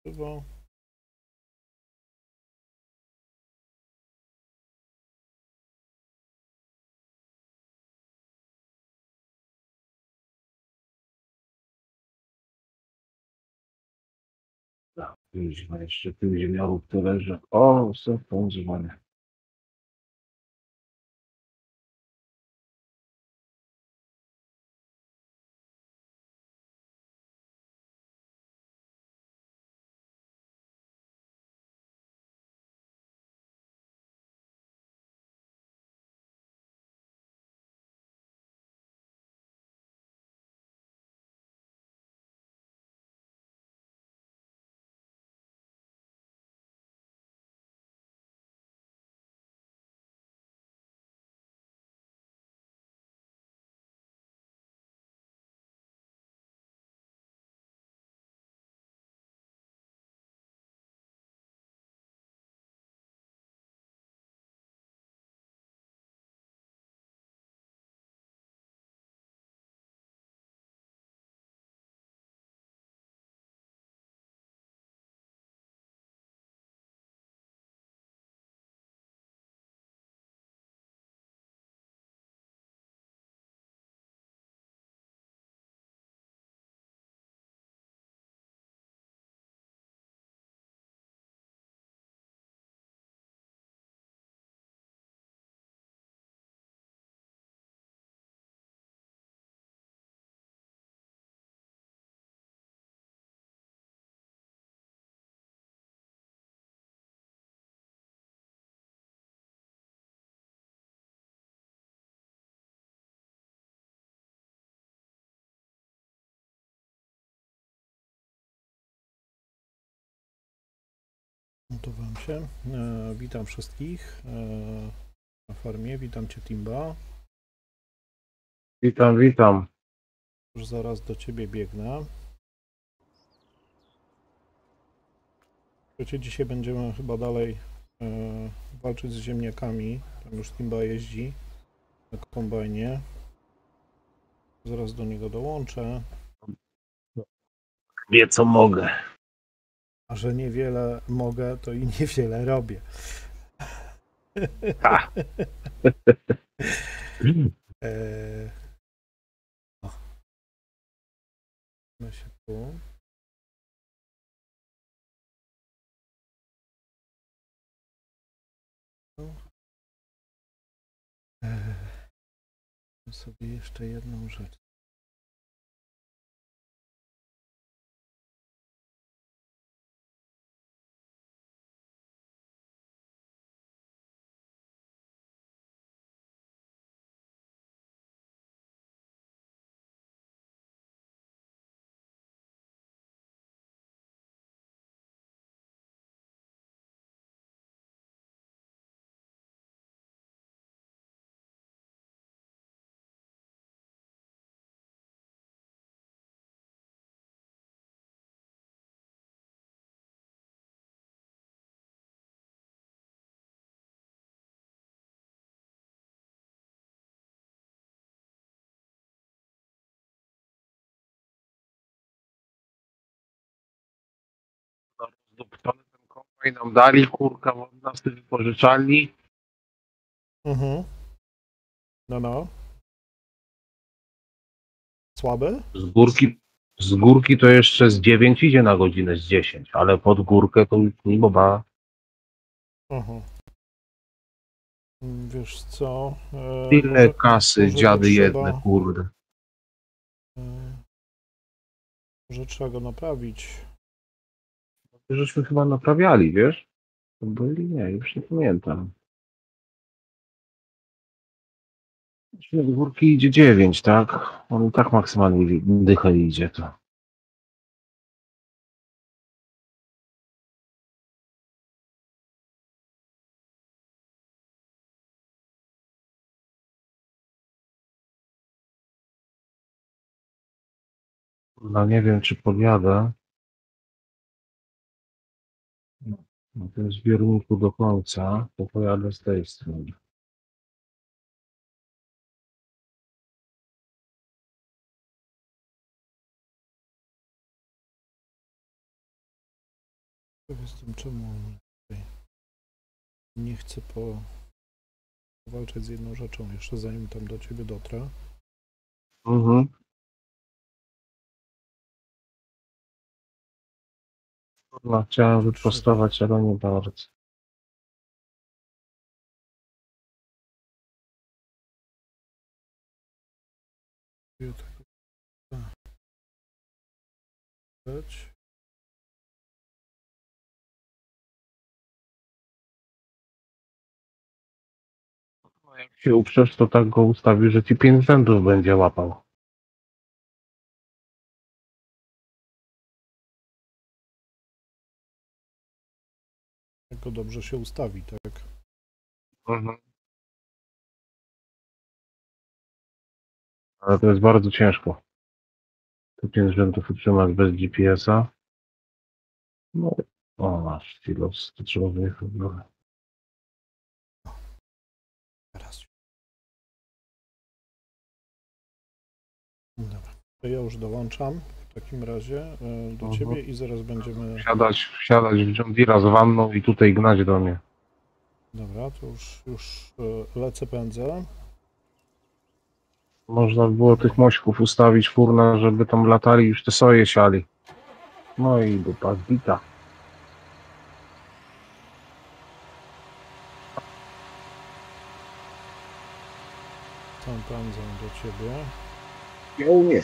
Chyba. Kuźwa, jeszcze tył ziemiarów tu leży. O, co dzwonię. Montowałem się. Witam wszystkich na farmie. Witam Cię, Timba. Witam, witam. Już zaraz do Ciebie biegnę. Wiecie, dzisiaj będziemy chyba dalej walczyć z ziemniakami. Tam już Timba jeździ na kombajnie. Zaraz do niego dołączę. Wie co mogę. A że niewiele mogę, to i niewiele robię. Ha. O, my się tu. Sobie jeszcze jedną rzecz. Zdupcony ten kombajn nam dali, kurka, od nas wypożyczalni. Mhm. No. Słaby? Z górki to jeszcze z 9 idzie na godzinę, z 10, ale pod górkę to już nie boba. Mhm. Wiesz co? Tyle kasy, Może go dziady jedne, trzeba. kurde. Może trzeba go naprawić. Żeśmy chyba naprawiali, wiesz? To byli? Nie, już nie pamiętam. Z górki idzie 9, tak? On i tak maksymalnie dychę idzie to. No nie wiem, czy podjadę. No to jest w zbiorniku do końca, to pojadę z tej strony. Jestem czemu on tutaj nie chce powalczyć z jedną rzeczą, jeszcze zanim tam do ciebie dotrę. Mhm. No, chciałem wyprostować, ale nie bardzo. Jak się uprzesz, to tak go ustawi, że ci 5 rzędów będzie łapał. Jak go dobrze się ustawi, tak? Mhm. Ale to jest bardzo ciężko. Te 5 rzędów utrzymać bez GPS-a. No, o, masz silos, to trzeba wyjechać. Dobra. Teraz. Dobra. To ja już dołączam w takim razie do ciebie i zaraz będziemy... Wsiadać w John Deere'a z wanną i tutaj gnać do mnie. Dobra, to już lecę, pędzę. Można by było tych mośków ustawić furna, żeby tam latali już te soje siali. No i dupa zbita. Tam pędzę do ciebie. Nie.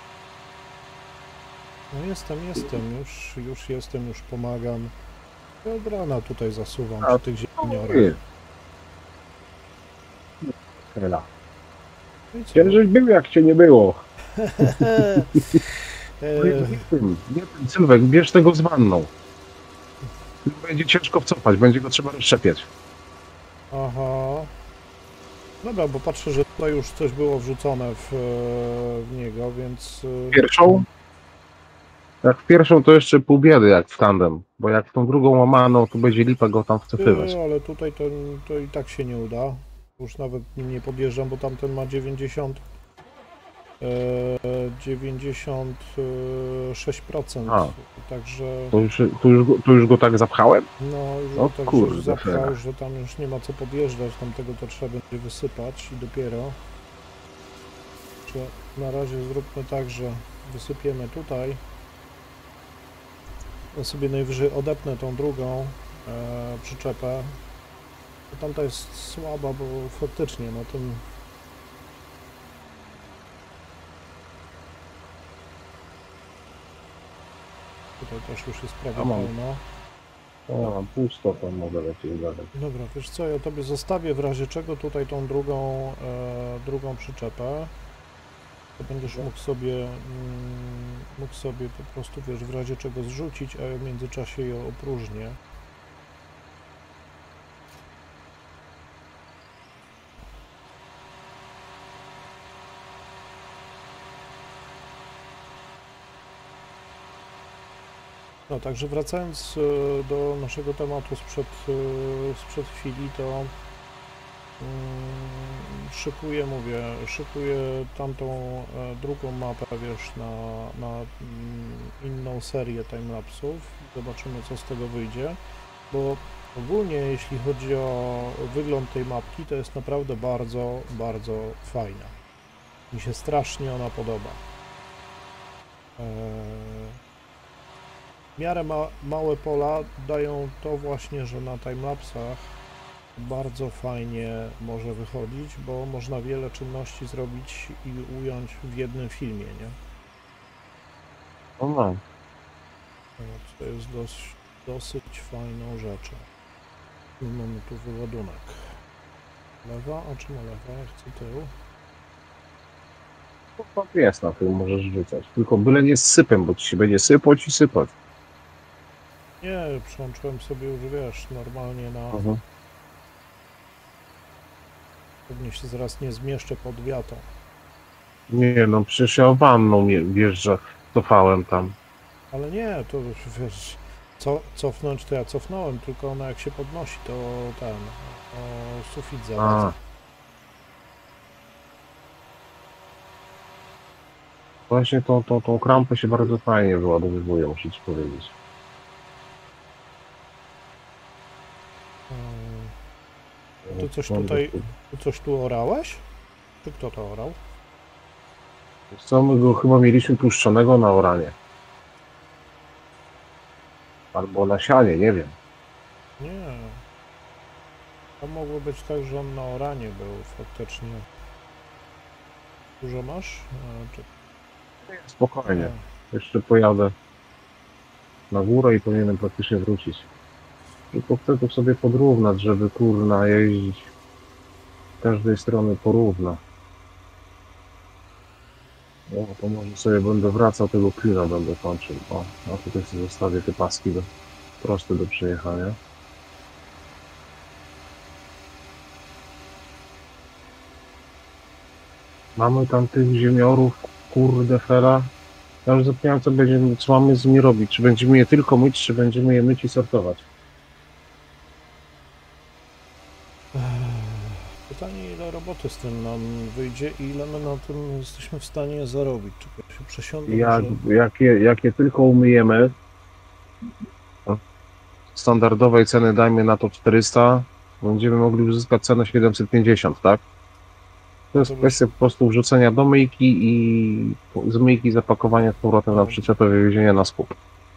No jestem, już jestem, już pomagam. Ja od rana tutaj zasuwam przy tych ziemniorach. Hela. No i co? Ciężeś był, jak cię nie było. E, Nie ten Sylwek, bierz tego z wanną. Będzie ciężko wcofać, będzie go trzeba rozszczepiać. Aha. Dobra, bo patrzę, że tutaj już coś było wrzucone w niego, więc... Pierwszą? Jak w pierwszą to jeszcze pół biedy, jak w tandem. Bo jak w tą drugą łamaną, to będzie lipa go tam wcofywać. Ale tutaj to i tak się nie uda. Już nawet nim nie podjeżdżam, bo tamten ma 96%. A. Także To już go tak zapchałem? no, już O go tak kurde, już zapchał, fera. że tam już nie ma co podjeżdżać, tamtego to trzeba będzie wysypać i dopiero. Że na razie zróbmy tak, że wysypiemy tutaj. Ja sobie najwyżej odepnę tą drugą przyczepę. Tamta jest słaba, bo faktycznie na tym... Tutaj też już jest prawie A mam. pełno. O, mam pusto, to mogę lepiej gadać. Dobra, wiesz co, ja tobie zostawię w razie czego tutaj tą drugą przyczepę. To będziesz mógł sobie po prostu, wiesz, w razie czego zrzucić, a ja w międzyczasie ją opróżnię. No, także wracając do naszego tematu sprzed chwili, to szykuję tamtą drugą mapę, wiesz, na inną serię timelapsów. Zobaczymy, co z tego wyjdzie, bo ogólnie, jeśli chodzi o wygląd tej mapki, to jest naprawdę bardzo, bardzo fajna. Mi się strasznie ona podoba. W miarę małe pola dają to właśnie, że na timelapsach bardzo fajnie może wychodzić, bo można wiele czynności zrobić i ująć w jednym filmie, nie? No. To jest dosyć fajną rzeczą. Mamy tu wyładunek. Lewa, a czemu lewa? Ja chcę tył. To jest na tym, możesz rzucać. Tylko byle nie z sypem, bo ci się będzie sypać i sypać. Nie, przełączyłem sobie już, wiesz, normalnie na... Pewnie się zaraz nie zmieszczę pod wiatą. Nie no, przecież ja wanną wjeżdżę, cofałem tam. Ale nie, to wiesz, cofnąć to ja cofnąłem, tylko ona jak się podnosi, to sufit zawadza. Właśnie tą krampę się bardzo fajnie wyładowywuje, muszę ci powiedzieć. Ty coś tutaj, ty coś tu orałeś? Czy kto to orał? Co, my go chyba mieliśmy puszczonego na oranie. Albo na sianie, nie wiem. Nie. To mogło być tak, że on na oranie był faktycznie. Dużo masz? Czy... Spokojnie. Jeszcze pojadę na górę i powinienem praktycznie wrócić. Tylko chcę tu sobie podrównać, żeby kurna jeździć z każdej strony porówno. O, to może sobie będę wracał, tego klina będę kończył. O, a tutaj sobie zostawię te paski proste do przejechania. Mamy tam tych ziemiorów, kurde fela. Ja już zapomniałem, co mamy z nimi robić. Czy będziemy je tylko myć, czy będziemy je myć i sortować. Pytanie, ile roboty z tym nam wyjdzie i ile my na tym jesteśmy w stanie zarobić. Czekaj, się przesiądę, Jak je tylko umyjemy, standardowej ceny dajmy na to 400, będziemy mogli uzyskać cenę 750, tak? To jest kwestia po prostu wrzucenia do myjki i z myjki zapakowania z powrotem na przyczepę, wywiezienia na skup.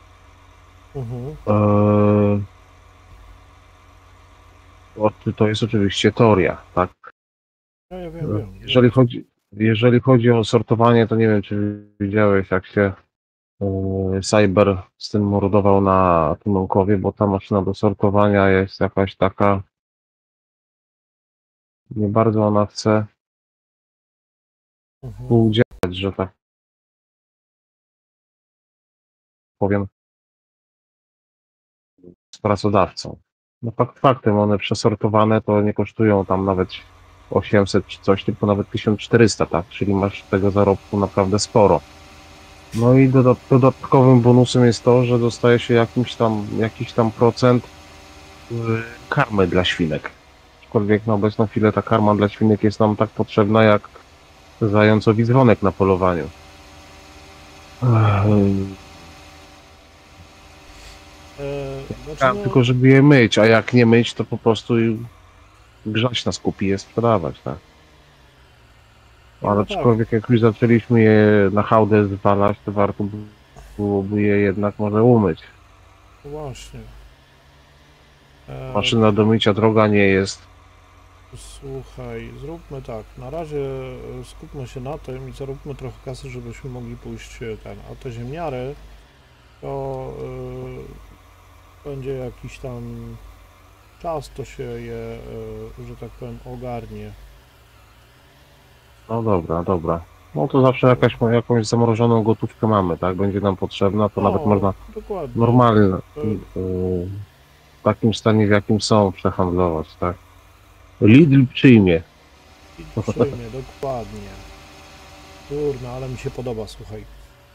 To jest oczywiście teoria, tak? Ja wiem. Jeżeli chodzi o sortowanie, to nie wiem, czy widziałeś, jak się Cyber z tym mordował na Tymonkowie, bo ta maszyna do sortowania jest jakaś taka, nie bardzo ona chce współdziałać, że tak powiem, z pracodawcą. No faktem, one przesortowane to nie kosztują tam nawet 800 czy coś, tylko nawet 1400, tak? Czyli masz tego zarobku naprawdę sporo. No i dodatkowym bonusem jest to, że dostaje się jakiś tam procent karmy dla świnek. Aczkolwiek na obecną chwilę ta karma dla świnek jest nam tak potrzebna jak zającowi dzwonek na polowaniu. Tylko żeby je myć, a jak nie myć, to po prostu grzać na skupi je sprzedawać, tak? Ale aczkolwiek jak już zaczęliśmy je na hałdę zwalać, to warto byłoby je jednak może umyć. Właśnie. Maszyna do mycia droga nie jest. Słuchaj, zróbmy tak. Na razie skupmy się na tym i zaróbmy trochę kasy, żebyśmy mogli pójść a te ziemniary to będzie jakiś tam czas, to się je, że tak powiem, ogarnie. No dobra. No to zawsze jakąś zamrożoną gotówkę mamy, tak? Będzie nam potrzebna, to nawet można dokładnie. normalnie w takim stanie, w jakim są, przehandlować, tak? Lidl przyjmie. Dokładnie. Kurna, ale mi się podoba, słuchaj.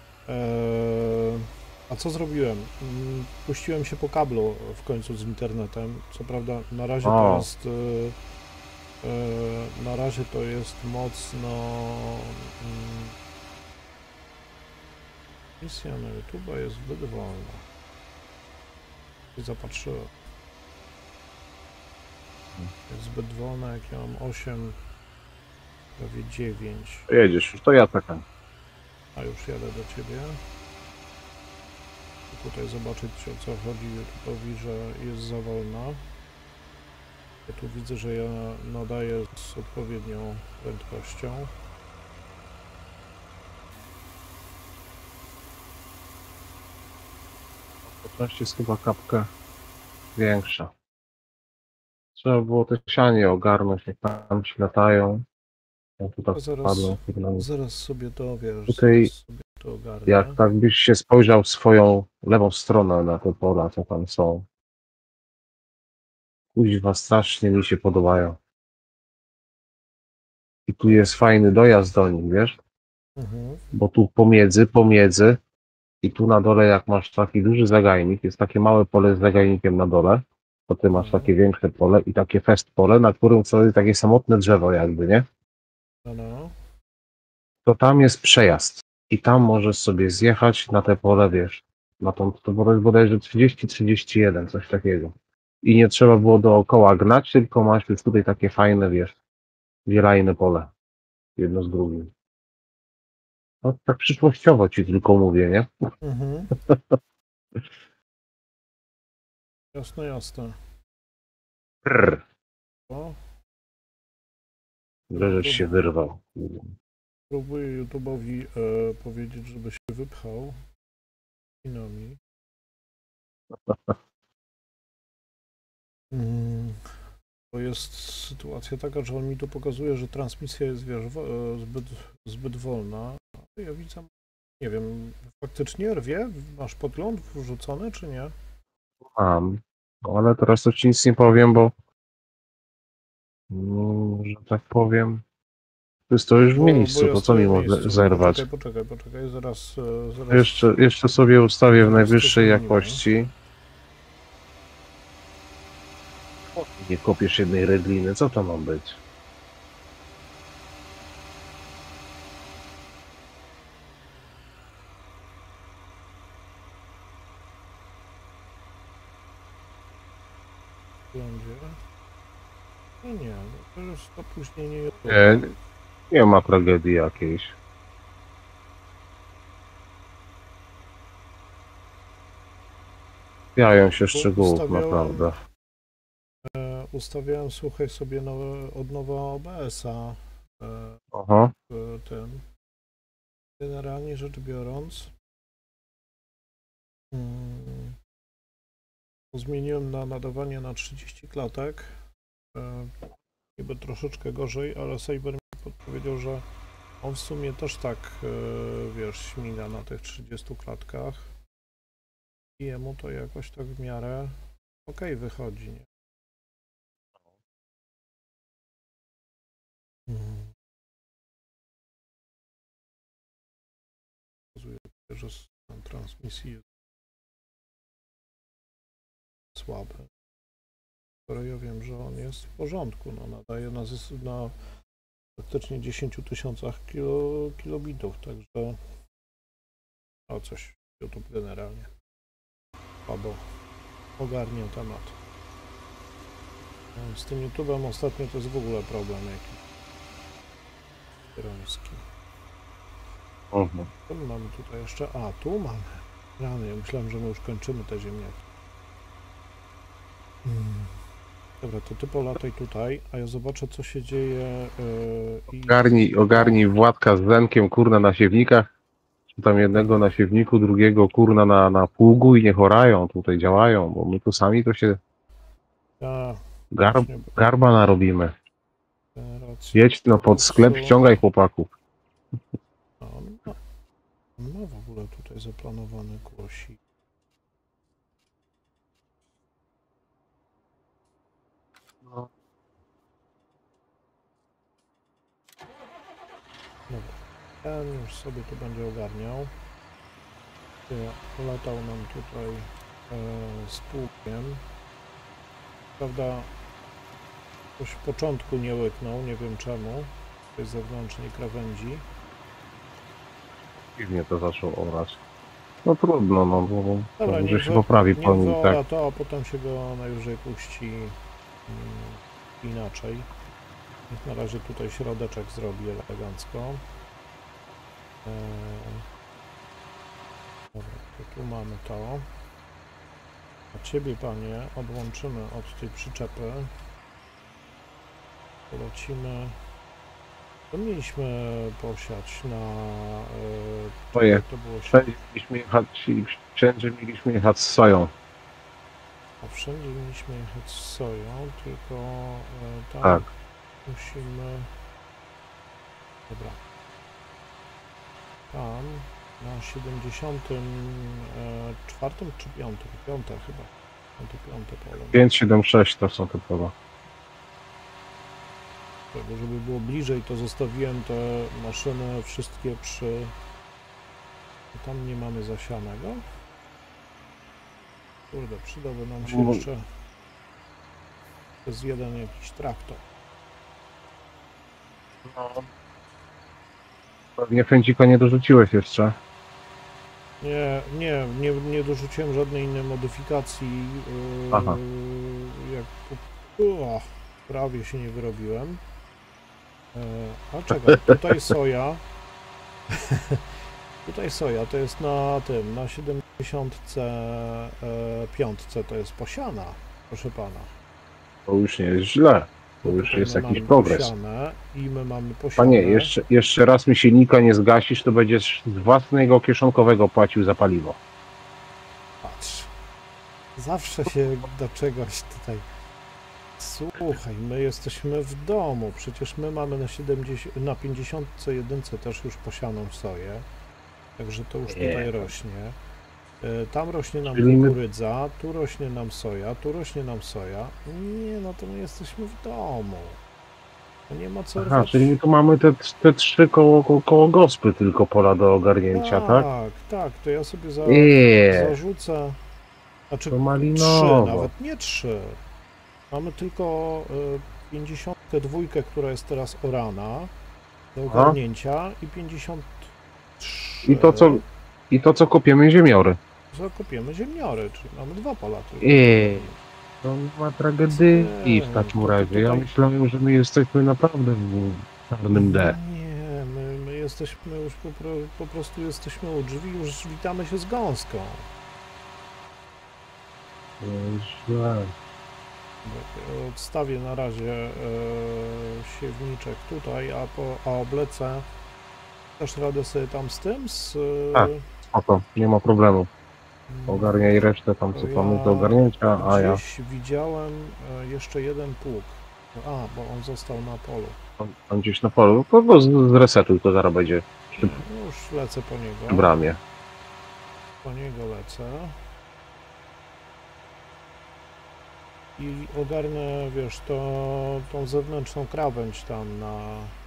A co zrobiłem? Puściłem się po kablu w końcu z internetem. Co prawda na razie to jest mocno misja na YouTube jest zbyt wolna. I zapatrzyłem. Jest zbyt wolna, jak ja mam 8, prawie 9. Jedziesz, już to ja czekam. A już jadę do ciebie. Tutaj zobaczyć, o co chodzi YouTube'owi, że jest za wolna. Ja tu widzę, że ja nadaję z odpowiednią prędkością. Prędkość jest chyba kapkę większa. Trzeba było te sianie ogarnąć, jak tam się latają. Ja tu tak Zaraz sobie to, wiesz, tutaj, sobie to ogarnę. jak tak byś się spojrzał w swoją lewą stronę na te pola, co tam są. Kuźwa, strasznie mi się podobają. I tu jest fajny dojazd do nich, wiesz? Bo tu pomiędzy i tu na dole, jak masz taki duży zagajnik, jest takie małe pole z zagajnikiem na dole, to ty masz takie większe pole i takie fest pole, na którym jest takie samotne drzewo jakby, nie? No. To tam jest przejazd i tam możesz sobie zjechać na te pole, wiesz, na tą, to bodajże 30-31, coś takiego. i nie trzeba było dookoła gnać, tylko masz już tutaj takie fajne, wiesz, wielajne pole, jedno z drugim. No tak przyszłościowo ci tylko mówię, nie? Mhm. Jasne, jasne. Prr, O, że żeś się wyrwał. próbuję YouTube'owi powiedzieć, żeby się wypchał. Inami. Bo jest sytuacja taka, że on mi tu pokazuje, że transmisja jest wiesz, zbyt wolna. Ja widzę, nie wiem, faktycznie rwie? Masz podgląd wrzucony, czy nie? Mam, ale teraz to ci nic nie powiem, bo że tak powiem, to jest to już w Bo miejscu, ja to co mi stoję w może miejscu. zerwać? Poczekaj, zaraz Jeszcze sobie ustawię w zaraz to najwyższej zmienimy. jakości. Nie kopiesz jednej redliny, co to ma być? Będzie. Nie, no to już opóźnienie jest. Nie, nie ma tragedii jakiejś. Jają się szczegółów, naprawdę. Ustawiałem, słuchaj, sobie od nowa OBS-a Aha. w tym. Generalnie rzecz biorąc, zmieniłem na nadawanie na 30 klatek. Niby troszeczkę gorzej, ale Saber mi podpowiedział, że on w sumie też tak, wiesz, śmiga na tych 30 klatkach. I jemu to jakoś tak w miarę okej wychodzi, nie? Pokazuje, że stan transmisji jest słaby. Skoro ja wiem, że on jest w porządku, no nadaje na praktycznie 10 tysiącach kilobitów, także coś YouTube generalnie słabo ogarnia temat. Z tym YouTube'em ostatnio to jest w ogóle problem jakiś kieroński. Co my mamy tutaj jeszcze? A, tu mamy. Rany, ja myślałem, że my już kończymy te ziemniaki. Dobra, to ty polataj tutaj, a ja zobaczę, co się dzieje Ogarnij Władka z Zenkiem, kurna, na siewnikach. Tam jednego na siewniku, drugiego kurna na pługu i niech orają, tutaj działają, bo my tu sami to się garba narobimy. Jedź no pod sklep, ściągaj chłopaków. On ma w ogóle tutaj zaplanowany głosik. Dobra, ten już sobie to będzie ogarniał. Polatał nam tutaj z płukiem. Prawda, ktoś w początku nie łyknął, nie wiem czemu. To jest zewnętrznej krawędzi. Dziwnie to zaczął orać. No trudno, no bo Dobra, może się poprawi po nim, tak. To, a potem się go najwyżej puści inaczej. Niech na razie tutaj środeczek zrobi elegancko. Dobra, to tu mamy to. A ciebie, panie, odłączymy od tej przyczepy. Polecimy. To mieliśmy posiać na... to było wszędzie mieliśmy jechać z soją. A wszędzie mieliśmy jechać z soją, tylko tam tak. musimy... Dobra. Tam na 74 czy 5? 5 chyba. 5 pole. 576 to są te pola. Żeby było bliżej, to zostawiłem te maszyny wszystkie przy... Tam nie mamy zasianego. Kurde, przydałby nam się jeszcze z jeden jakiś traktor. No. Pewnie fędzika nie dorzuciłeś jeszcze. Nie dorzuciłem żadnej innej modyfikacji. Aha. Jak prawie się nie wyrobiłem. A czekaj, tutaj soja. Tutaj soja to jest na 75 to jest posiana, proszę pana. To już nie jest źle. To Bo już tutaj jest my jakiś mamy progres. posiane i my mamy Panie, posiane. jeszcze raz mi silnika nie zgasisz, to będziesz z własnego kieszonkowego płacił za paliwo. Patrz, zawsze się do czegoś tutaj. Słuchaj, my jesteśmy w domu, przecież my mamy na 51 też już posianą soję, także to już tutaj rośnie. Tam rośnie nam Czyli my- kukurydza, tu rośnie nam soja, tu rośnie nam soja. Nie, no to my jesteśmy w domu. To nie ma co Aha, rwać. czyli my tu mamy te trzy koło gospy tylko pola do ogarnięcia, tak? Tak, to ja sobie zarzucę. Znaczy To 3, malinowo. nawet nie 3. Mamy tylko 52, która jest teraz orana do Aha. ogarnięcia i 53. I to co kopiemy ziemiory. Zakopiemy ziemniory, czyli mamy 2 pola tylko. To nie ma tragedii w takim to razie. Ja tutaj- myślałem, że my jesteśmy naprawdę w czarnym D. Nie, my jesteśmy już po prostu jesteśmy u drzwi, już witamy się z gąską. Źle. Odstawię na razie siewniczek tutaj, a oblecę. Dasz radę sobie tam z tym? Tak. Spoko, nie ma problemu. Ogarniaj resztę tam, co tam jest do ogarnięcia, a ja Gdzieś widziałem jeszcze jeden pług. Bo on został na polu. tam gdzieś na polu. To go zresetuj, to zaraz będzie Już lecę po w niego. bramie. Po niego lecę. I ogarnę, wiesz, tą zewnętrzną krawędź tam na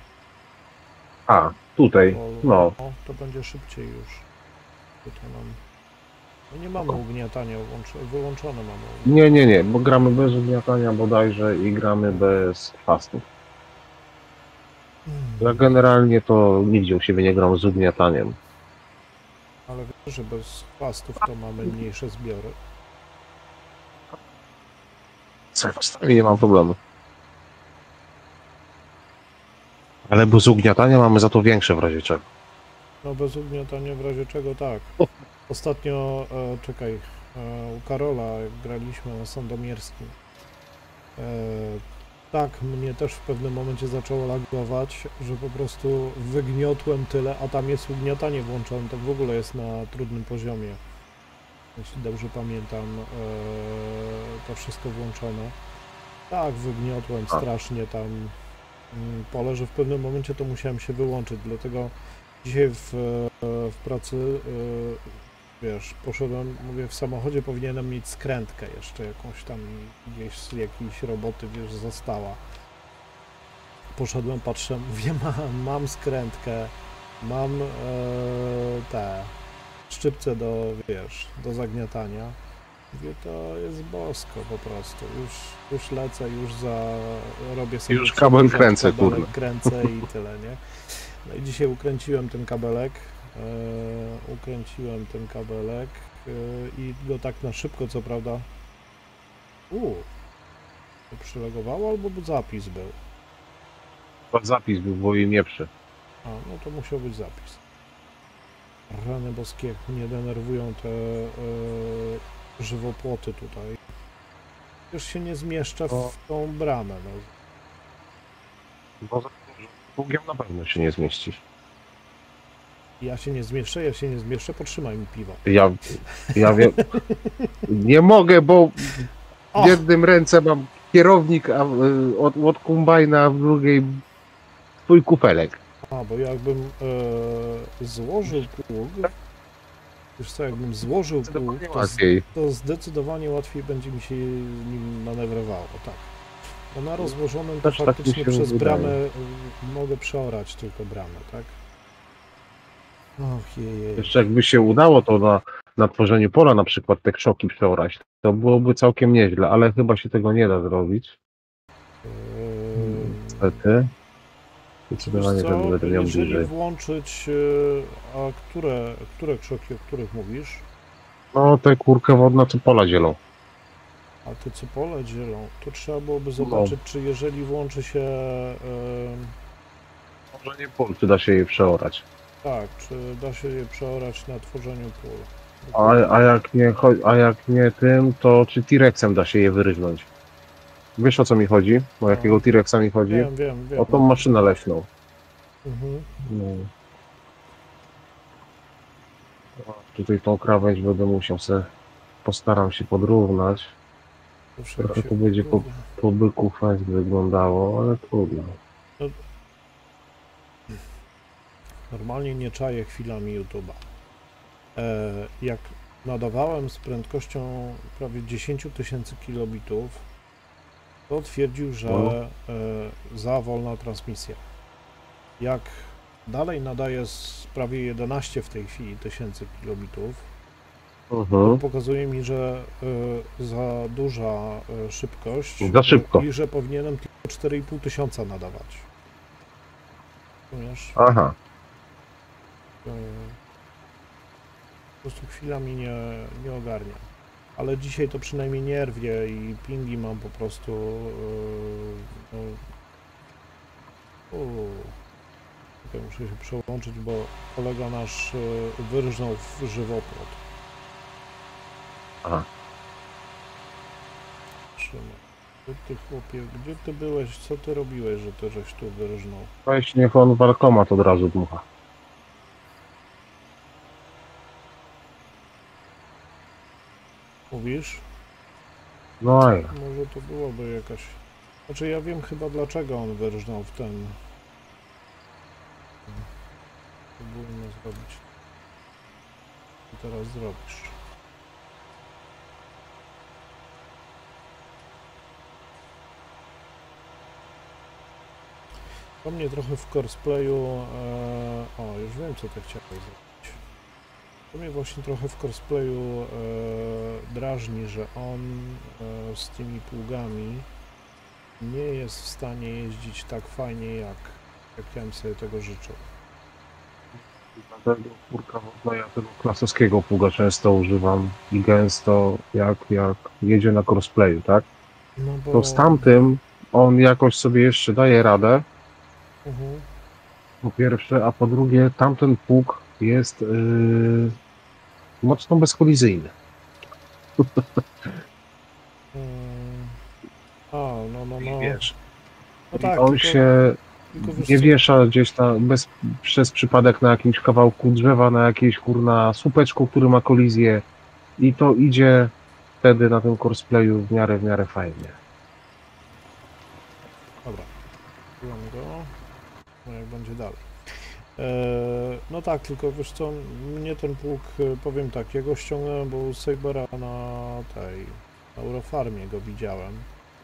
A, tutaj, polu. no. O, to będzie szybciej już. Tutaj nam... No nie mamy ugniatania, wyłączone mamy. Nie, bo gramy bez ugniatania bodajże i gramy bez chwastów. Ja generalnie to nigdzie u siebie nie gram z ugniataniem. Ale wiesz, że bez chwastów to mamy mniejsze zbiory. Z chwastami nie mam problemu. Ale bez ugniatania mamy za to większe w razie czego. No bez ugniatania w razie czego tak. Ostatnio, u Karola jak graliśmy na Sandomierskim. Tak, mnie też w pewnym momencie zaczęło lagować, że po prostu wygniotłem tyle, a tam jest ugniatanie włączone, to w ogóle jest na trudnym poziomie. Jeśli dobrze pamiętam, to wszystko włączone. Tak, wygniotłem strasznie tam pole, że w pewnym momencie to musiałem się wyłączyć, dlatego dzisiaj w pracy, wiesz, poszedłem, mówię, w samochodzie powinienem mieć skrętkę jeszcze jakąś tam, gdzieś z jakiejś roboty, wiesz, została. Poszedłem, patrzę, mówię, mam skrętkę, mam te szczypce do zagniatania. Mówię, to jest bosko po prostu. Już lecę, robię sobie... Już kabel kręcę, kabelek kurde. kręcę i tyle, nie? No i dzisiaj ukręciłem ten kabelek. I go tak na szybko, co prawda. To przylegowało albo zapis był? Zapis był, bo im nie przy. No to musiał być zapis. Rany boskie, jak mnie denerwują te żywopłoty tutaj. Już się nie zmieszczę w tą bramę. No. Bo pługiem na pewno się nie zmieścisz. Ja się nie zmieszczę, potrzymaj mi piwo. Ja wiem. Nie mogę, bo w jednym ręce mam kierownik od kombajna, a w drugiej twój kufelek. Bo jakbym złożył pług, wiesz co, jakbym złożył pług, to zdecydowanie łatwiej będzie mi się nim manewrowało, tak. Bo na rozłożonym to Też tak faktycznie mi się przez wydaje. bramę mogę przeorać tylko bramę, tak? Och, jej. Jeszcze jakby się udało to na tworzeniu pola na przykład te krzoki przeorać, to byłoby całkiem nieźle, ale chyba się tego nie da zrobić. Niestety. Zdecydowanie Wiesz wtedy co, będę miał jeżeli bliżej. włączyć, a które krzoki, o których mówisz? No, tę kurkę wodna, co pola dzielą. A te co pole dzielą, to trzeba byłoby No. zobaczyć, czy jeżeli włączy się, Może nie pól, czy da się je przeorać. tak, czy da się je przeorać na tworzeniu pól. A jak nie tym, to czy T-Rexem da się je wyrywnąć? Wiesz, o co mi chodzi? O No. jakiego T-Rexa mi chodzi? Wiem. O tą maszynę leśną. Mhm. No. Tutaj tą krawędź będę musiał postaram się podrównać. Proszę Trochę się to będzie porówna. po byku fajnie wyglądało, ale trudno. Normalnie nie czaję chwilami YouTube'a. Jak nadawałem z prędkością prawie 10 000 kilobitów, to twierdził, że za wolna transmisja. Jak dalej nadaję z prawie 11 w tej chwili tysięcy kilobitów, to Mhm. pokazuje mi, że za duża szybkość Za szybko. I że powinienem tylko 4,5 tysiąca nadawać. Ponieważ Aha. po prostu chwilami nie ogarnia. Ale dzisiaj to przynajmniej nie rwie i pingi mam po prostu Czekaj, muszę się przełączyć, bo kolega nasz wyrżnął w żywopłot. Aha. Trzymaj. Ty chłopie, gdzie ty byłeś? Co ty robiłeś, że ty żeś tu wyrżnął? Weź niech on walkomat od razu dmucha. Mówisz? No a ja. Może to byłoby jakaś... Znaczy ja wiem chyba dlaczego on wyrżnął w ten... Próbujmy zrobić. Co teraz zrobisz? To mnie trochę w cosplayu... O, już wiem co ty chciałeś zrobić. To mnie właśnie trochę w cosplayu drażni, że on z tymi pługami nie jest w stanie jeździć tak fajnie jak ja bym sobie tego życzył. Dlatego kurka wodna, ja tego klasowskiego pługa często używam i gęsto jak jedzie na crossplayu, tak? No bo... To z tamtym on jakoś sobie jeszcze daje radę, po pierwsze, a po drugie tamten pług jest mocno bezkolizyjny. No. Wiesz, No tak, on tylko, się tylko wiesz nie co, wiesza gdzieś tam przez przypadek na jakimś kawałku drzewa, na jakiejś kurna słupeczku, który ma kolizję i to idzie wtedy na tym courseplayu w miarę fajnie. Dobra, byłem go. No jak będzie dalej. No tak, tylko wiesz co, mnie ten pług, powiem tak, ja go ściągnąłem, bo u Sabera na Eurofarmie go widziałem.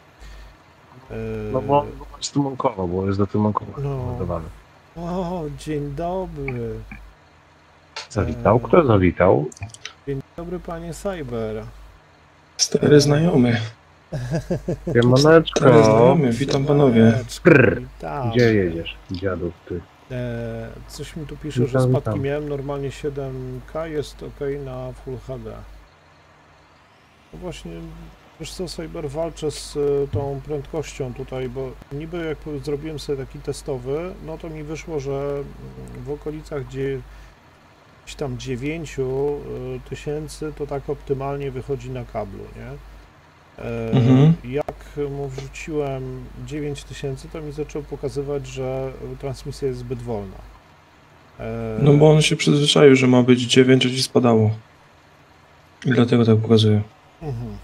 No bo on stymonkowo, bo jest do tymonkowa No. dodawany. O, dzień dobry. Zawitał? Kto zawitał? Dzień dobry, panie Cyber. Stary znajomy. Siemaneczko. Stary znajomy, witam panowie. Prr. Witam. Gdzie jedziesz, dziadów ty? Coś mi tu pisze, że Witam, spadki witam. miałem, normalnie 7K jest ok na Full HD. No właśnie, wiesz co, Cyber, walczę z tą prędkością tutaj, bo niby jak zrobiłem sobie taki testowy, no to mi wyszło, że w okolicach gdzieś tam 9 tysięcy to tak optymalnie wychodzi na kablu, nie? Jak mu wrzuciłem 9000, to mi zaczął pokazywać, że transmisja jest zbyt wolna. No bo on się przyzwyczaił, że ma być 9, a ci spadało. I dlatego tak pokazuje. Mhm.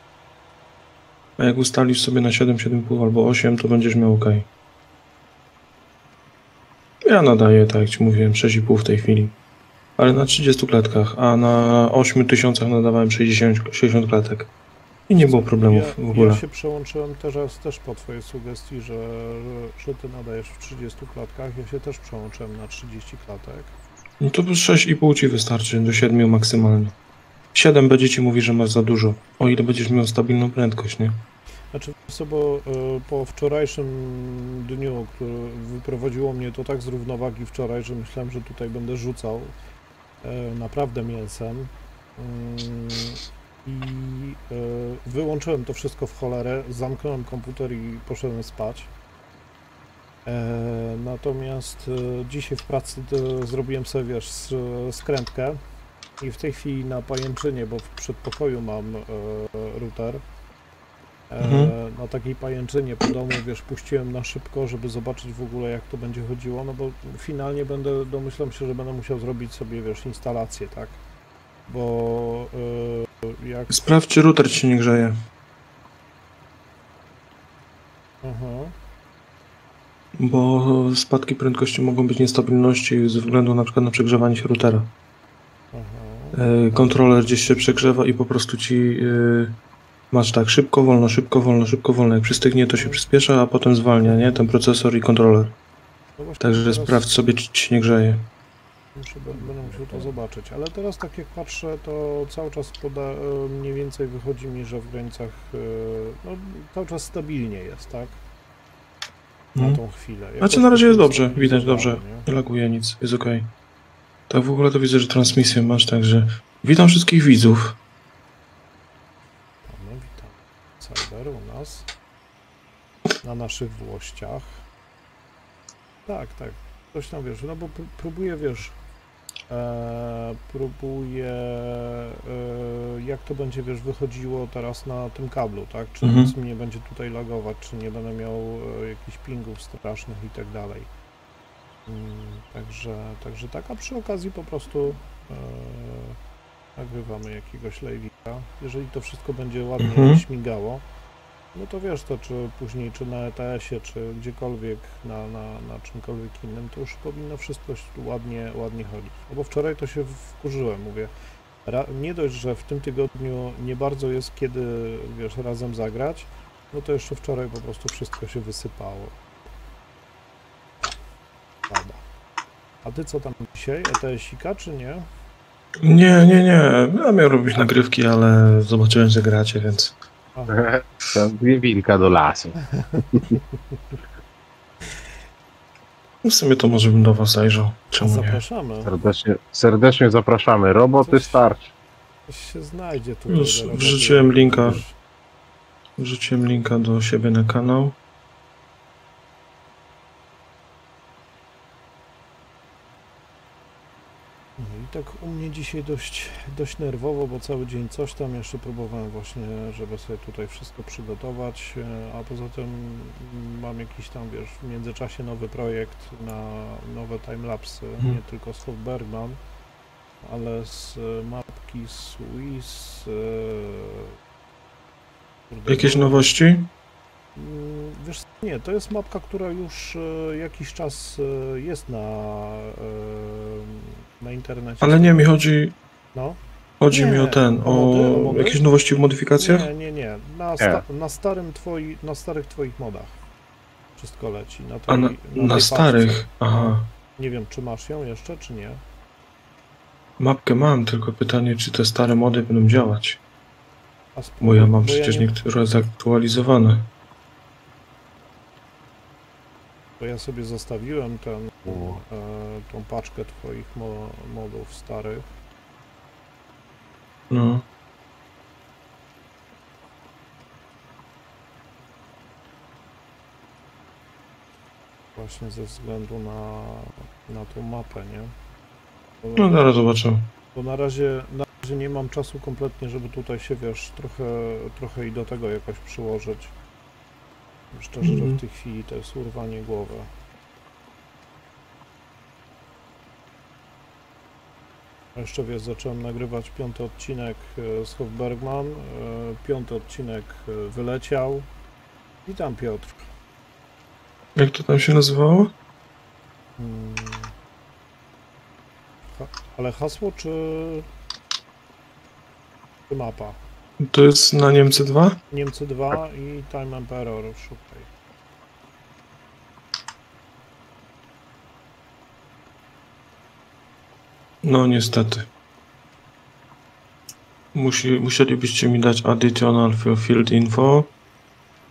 A jak ustalisz sobie na 7, 7,5 albo 8, to będziesz miał ok. Ja nadaję, tak jak ci mówiłem, 6,5 w tej chwili. Ale na 30 klatkach, a na 8000 nadawałem 60 klatek. I nie było problemów w ogóle. Ja się przełączyłem teraz też po twojej sugestii, że ty nadajesz w 30 klatkach. Ja się też przełączyłem na 30 klatek. No to 6,5 ci wystarczy, do 7 maksymalnie. 7 będzie ci mówi, że masz za dużo, o ile będziesz miał stabilną prędkość, nie? Znaczy, wiesz co, bo po wczorajszym dniu, który wyprowadziło mnie to tak z równowagi wczoraj, że myślałem, że tutaj będę rzucał naprawdę mięsem. I wyłączyłem to wszystko w cholerę, zamknąłem komputer i poszedłem spać. Natomiast dzisiaj w pracy zrobiłem sobie, wiesz, skrętkę i w tej chwili na pajęczynie, bo w przedpokoju mam router, na takiej pajęczynie po domu, wiesz, puściłem na szybko, żeby zobaczyć w ogóle, jak to będzie chodziło, no bo finalnie domyślam się, że będę musiał zrobić sobie, wiesz, instalację, tak? Bo jak... Sprawdź, czy router ci się nie grzeje. Aha. Bo spadki prędkości mogą być niestabilności ze względu na przykład na przegrzewanie się routera. Kontroler gdzieś się przegrzewa i po prostu ci masz tak szybko, wolno, szybko, wolno, szybko, wolno. Jak przystygnie, to się przyspiesza, a potem zwalnia, nie? Ten procesor i kontroler. No właśnie Także teraz sprawdź sobie, czy ci się nie grzeje. będę musiał to zobaczyć, ale teraz tak jak patrzę, to cały czas mniej więcej wychodzi mi, że w granicach, no cały czas stabilnie jest, tak? Na tą chwilę. Znaczy na razie jest dobrze, widać dobrze, nie laguje nic, jest ok. Tak w ogóle to widzę, że transmisję masz, także witam wszystkich widzów. No, witam. Cyber u nas, na naszych włościach. Tak, tak, coś tam, wiesz, no bo próbuję, wiesz, jak to będzie, wiesz, wychodziło teraz na tym kablu, tak? Czy nic mi nie będzie tutaj lagować, czy nie będę miał jakichś pingów strasznych i tak dalej. Także tak, a przy okazji po prostu nagrywamy jakiegoś live'ika. Jeżeli to wszystko będzie ładnie śmigało, no to wiesz to, czy później, czy na ETS-ie, czy gdziekolwiek, na czymkolwiek innym, to już powinno wszystko ładnie chodzić. No bo wczoraj to się wkurzyłem, mówię, nie dość, że w tym tygodniu nie bardzo jest kiedy, wiesz, razem zagrać, no to jeszcze wczoraj po prostu wszystko się wysypało. Prawda. A ty co tam dzisiaj? ETS-ika, czy nie? Nie. Ja miałem robić nagrywki, ale zobaczyłem, że gracie, więc... Dwie wilka do lasu. W sumie to może bym do was zajrzał. Czemu nie? Zapraszamy. Serdecznie zapraszamy. Roboty starczy. Coś się znajdzie tutaj. Już wrzuciłem linka do siebie na kanał. I tak u mnie dzisiaj dość nerwowo, bo cały dzień coś tam jeszcze próbowałem właśnie, żeby sobie tutaj wszystko przygotować, a poza tym mam jakiś tam, wiesz, w międzyczasie nowy projekt na nowe timelapsy, nie tylko z Hofbergman, ale z mapki Swiss. Jakieś nowości? Wiesz, nie, to jest mapka, która już jakiś czas jest na internecie. Ale nie, mi chodzi... No. Chodzi mi o mody? jakieś nowości w modyfikacjach? Nie. Na starych twoich modach wszystko leci. Na starych? Aha. Nie wiem, czy masz ją jeszcze, czy nie. Mapkę mam, tylko pytanie, czy te stare mody będą działać. Bo ja mam przecież niektóre zaktualizowane. Bo ja sobie zostawiłem tą paczkę twoich modów starych. No. Właśnie ze względu na tą mapę, nie? No zaraz zobaczę. Bo na razie nie mam czasu kompletnie, żeby tutaj się, wiesz, trochę i do tego jakoś przyłożyć. Szczerze, że w tej chwili to jest urwanie głowy. A jeszcze, wiesz, zacząłem nagrywać 5. odcinek z Hofbergman. 5. odcinek wyleciał. Witam, Piotr. Jak to tam się nazywało? Ale hasło czy mapa? To jest na Niemcy 2? Niemcy 2 i Time Emperor, szukaj. No niestety. Musielibyście mi dać additional field info.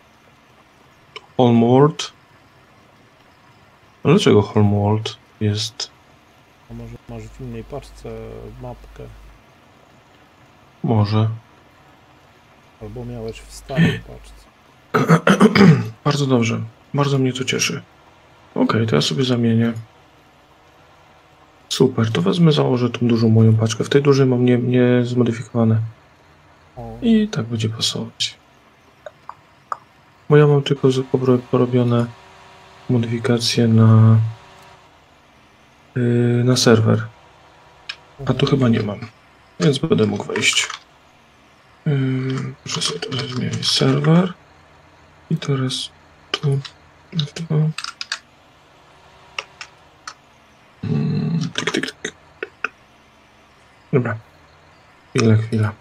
Holmworld. Ale dlaczego Holmworld jest? A może masz w innej paczce mapkę? Może. Albo miałeś w starej paczce. Bardzo dobrze. Bardzo mnie to cieszy. Okej, to ja sobie zamienię. Super, to wezmę, założę tą dużą moją paczkę. W tej dużej mam nie zmodyfikowane. O, I tak będzie pasować. Bo ja mam tylko porobione modyfikacje na serwer. A tu chyba nie mam. Więc będę mógł wejść. Muszę sobie to zmienić serwer. I teraz tu. Tyk, tyk, tyk. Dobra. Chwila.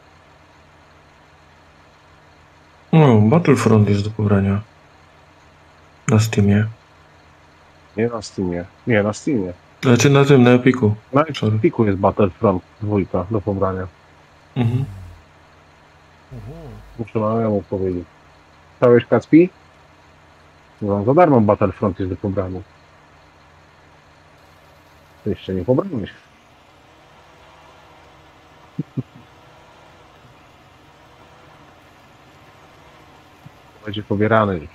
O, Battlefront jest do pobrania. Na Steamie. Nie na Steamie. Nie, na Steamie. Znaczy na tym, na Epiku. Na Sorry. Epiku jest Battlefront 2 do pobrania. Mhm. Muszę mu powiedzieć. Chciałeś Kacpi? No, za darmo Battlefront jest do pobrania. Ty jeszcze nie pobrałeś. Będzie pobierany już.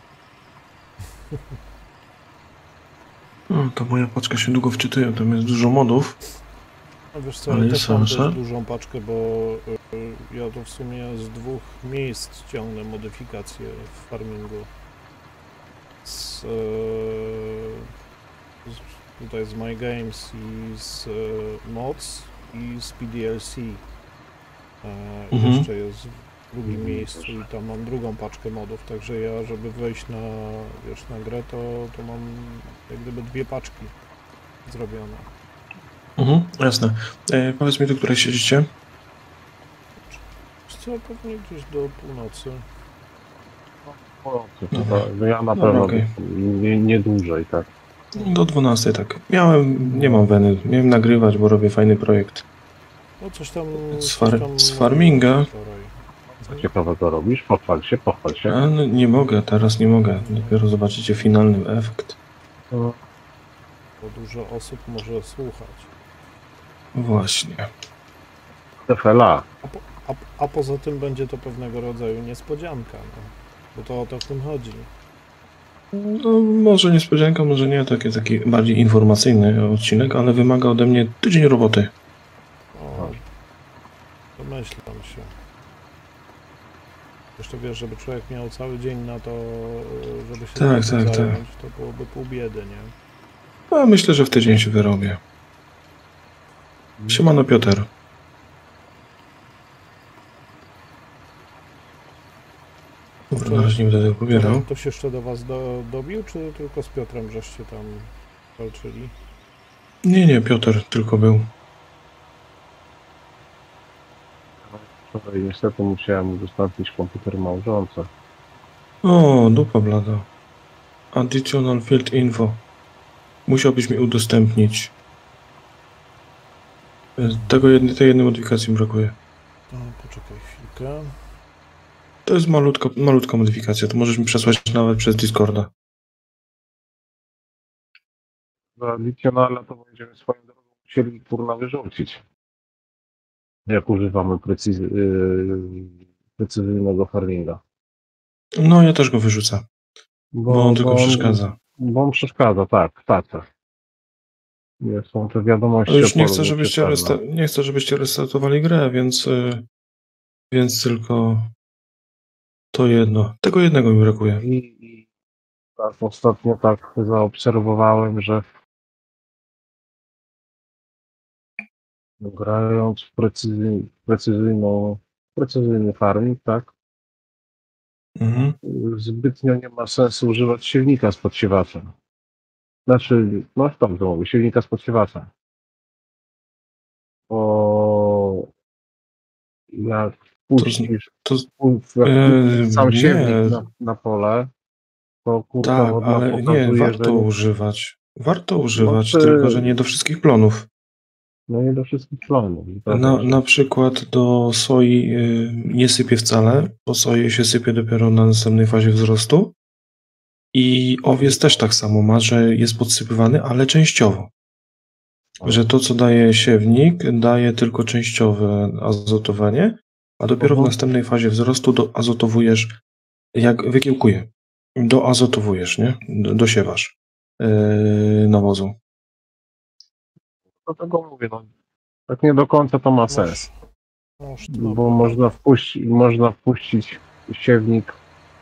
No, to moja paczka się długo wczytuje, tam jest dużo modów. No wiesz co, Ale ja jest też mam szansa? dość dużą paczkę, bo ja to w sumie z 2 miejsc ciągnę modyfikacje w farmingu. Tutaj z My Games i z mods i z PDLC. Mhm. Jeszcze jest w drugim miejscu i tam mam drugą paczkę modów, także ja, żeby wejść na grę, to mam jak gdyby 2 paczki zrobione. Mhm, jasne. Powiedz mi, do której siedzicie? Wiesz co, pewnie gdzieś do północy. No ja na Dobra, pewno okej. nie dłużej, tak. Do 12, tak. Nie mam weny. Miałem nagrywać, bo robię fajny projekt. No coś tam... Z farminga. wczoraj. Co ciekawego robisz? Pochwal się. A, no, nie mogę, teraz nie mogę. Dopiero zobaczycie finalny efekt. No, Bo dużo osób może słuchać. Właśnie. TFLA. A poza tym będzie to pewnego rodzaju niespodzianka, no. Bo to o to w tym chodzi. No, może niespodzianka, może nie. Taki bardziej informacyjny odcinek, ale wymaga ode mnie tydzień roboty. O, domyślam się. Jeszcze wiesz, żeby człowiek miał cały dzień na to, żeby się Tak, tym tak, zająć, to byłoby pół biedy, nie? A myślę, że w tydzień się wyrobię. Siemano, Piotr. Dobra, na razie nie będę tego pobierał. Ktoś jeszcze do was dobił, czy tylko z Piotrem żeście tam walczyli? Nie, Piotr tylko był. Wczoraj niestety musiałem udostępnić komputer małżonce. O, dupa blada. Additional field info. Musiałbyś mi udostępnić. Tej jednej modyfikacji mi brakuje. To poczekaj chwilkę. To jest malutka modyfikacja, to możesz mi przesłać nawet przez Discorda. Za Additionala to będziemy swoją drogą musieli kurna wyrzucić. Jak używamy precyzyjnego farminga. No, ja też go wyrzucę, bo on tylko przeszkadza. Bo on przeszkadza, tak. Nie są te wiadomości. Ale już nie o chcę, polu nie chcę, żebyście restartowali grę, więc tylko to jedno. Tego jednego mi brakuje. I tak ostatnio tak zaobserwowałem, że grając w precyzyjny farming, tak, Mhm. zbytnio nie ma sensu używać silnika z podsiewacza. Znaczy, no tak to mówię, silnika z podsiewacza. Bo jak puścisz sam nie. siewnik na pole, to kurwa Tak, wodna ale pokazuje, nie, warto że używać. Warto używać, ty- tylko że nie do wszystkich plonów. no nie do wszystkich plonów. Na przykład do soi nie sypię wcale, bo soję się sypie dopiero na następnej fazie wzrostu. I owiec też tak samo ma, że jest podsypywany, ale częściowo. Że to, co daje siewnik, daje tylko częściowe azotowanie, a dopiero w następnej fazie wzrostu doazotowujesz, jak wykiełkuje, doazotowujesz, nie? Dosiewasz nawozu. Do tego mówię, no, tak nie do końca to ma sens, bo można wpuścić siewnik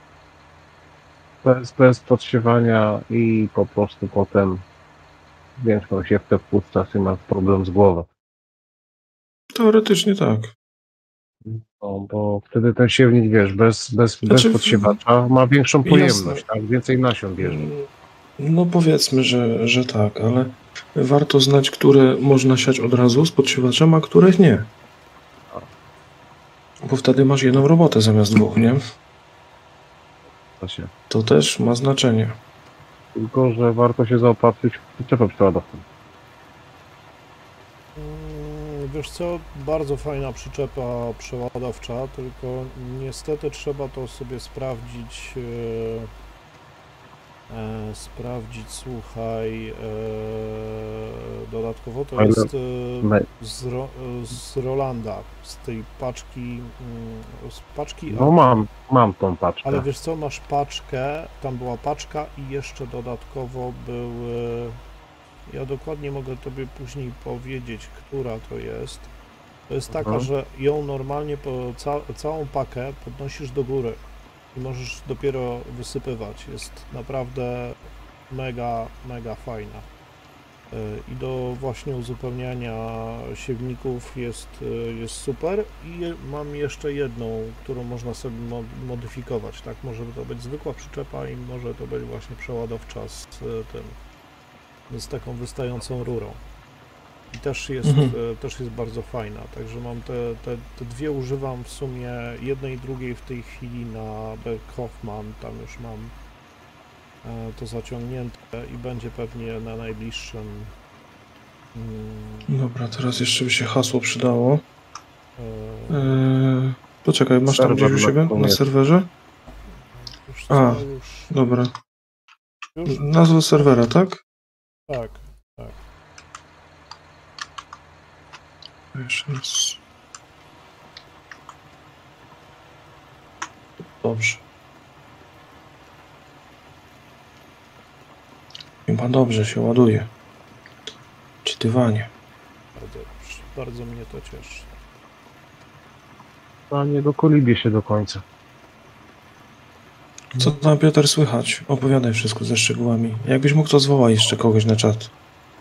bez podsiewania i po prostu potem większą siewkę wpuszczasz i masz problem z głową. Teoretycznie tak. No, bo wtedy ten siewnik, wiesz, bez Znaczy, podsiewacza ma większą pojemność, jasne. tak? Więcej nasion bierze. No powiedzmy, że tak, ale warto znać, które można siać od razu z podsiewaczem, a których nie. Bo wtedy masz jedną robotę zamiast dwóch, nie? To też ma znaczenie. Tylko, że warto się zaopatrzyć w przyczepę przeładowczą. Wiesz co, bardzo fajna przyczepa przeładowcza, tylko niestety trzeba to sobie sprawdzić, słuchaj, dodatkowo to jest z Rolanda, z tej paczki, No mam tą paczkę. ale wiesz co, masz paczkę, tam była paczka i jeszcze dodatkowo były, ja dokładnie mogę tobie później powiedzieć, która to jest. To jest taka, że ją normalnie całą pakę podnosisz do góry i możesz dopiero wysypywać. Jest naprawdę mega, mega fajna. I do właśnie uzupełniania siewników jest super. I mam jeszcze jedną, którą można sobie modyfikować. Tak, może to być zwykła przyczepa i może to być właśnie przeładowcza z taką wystającą rurą. I też jest bardzo fajna, także mam te dwie używam w sumie, jednej i drugiej w tej chwili na Berghoffman, tam już mam to zaciągnięte i będzie pewnie na najbliższym. Dobra, teraz jeszcze by się hasło przydało. Poczekaj, masz tam gdzieś u siebie na serwerze? Dobra. Nazwa serwera, tak? Tak. Jeszcze raz. Dobrze. Chyba dobrze się ładuje. Czytywanie. Bardzo dobrze. Bardzo mnie to cieszy. A nie dokolibie się do końca. Co tam, Piotr, słychać? Opowiadaj wszystko ze szczegółami. Jakbyś mógł, to zwołaj jeszcze kogoś na czat.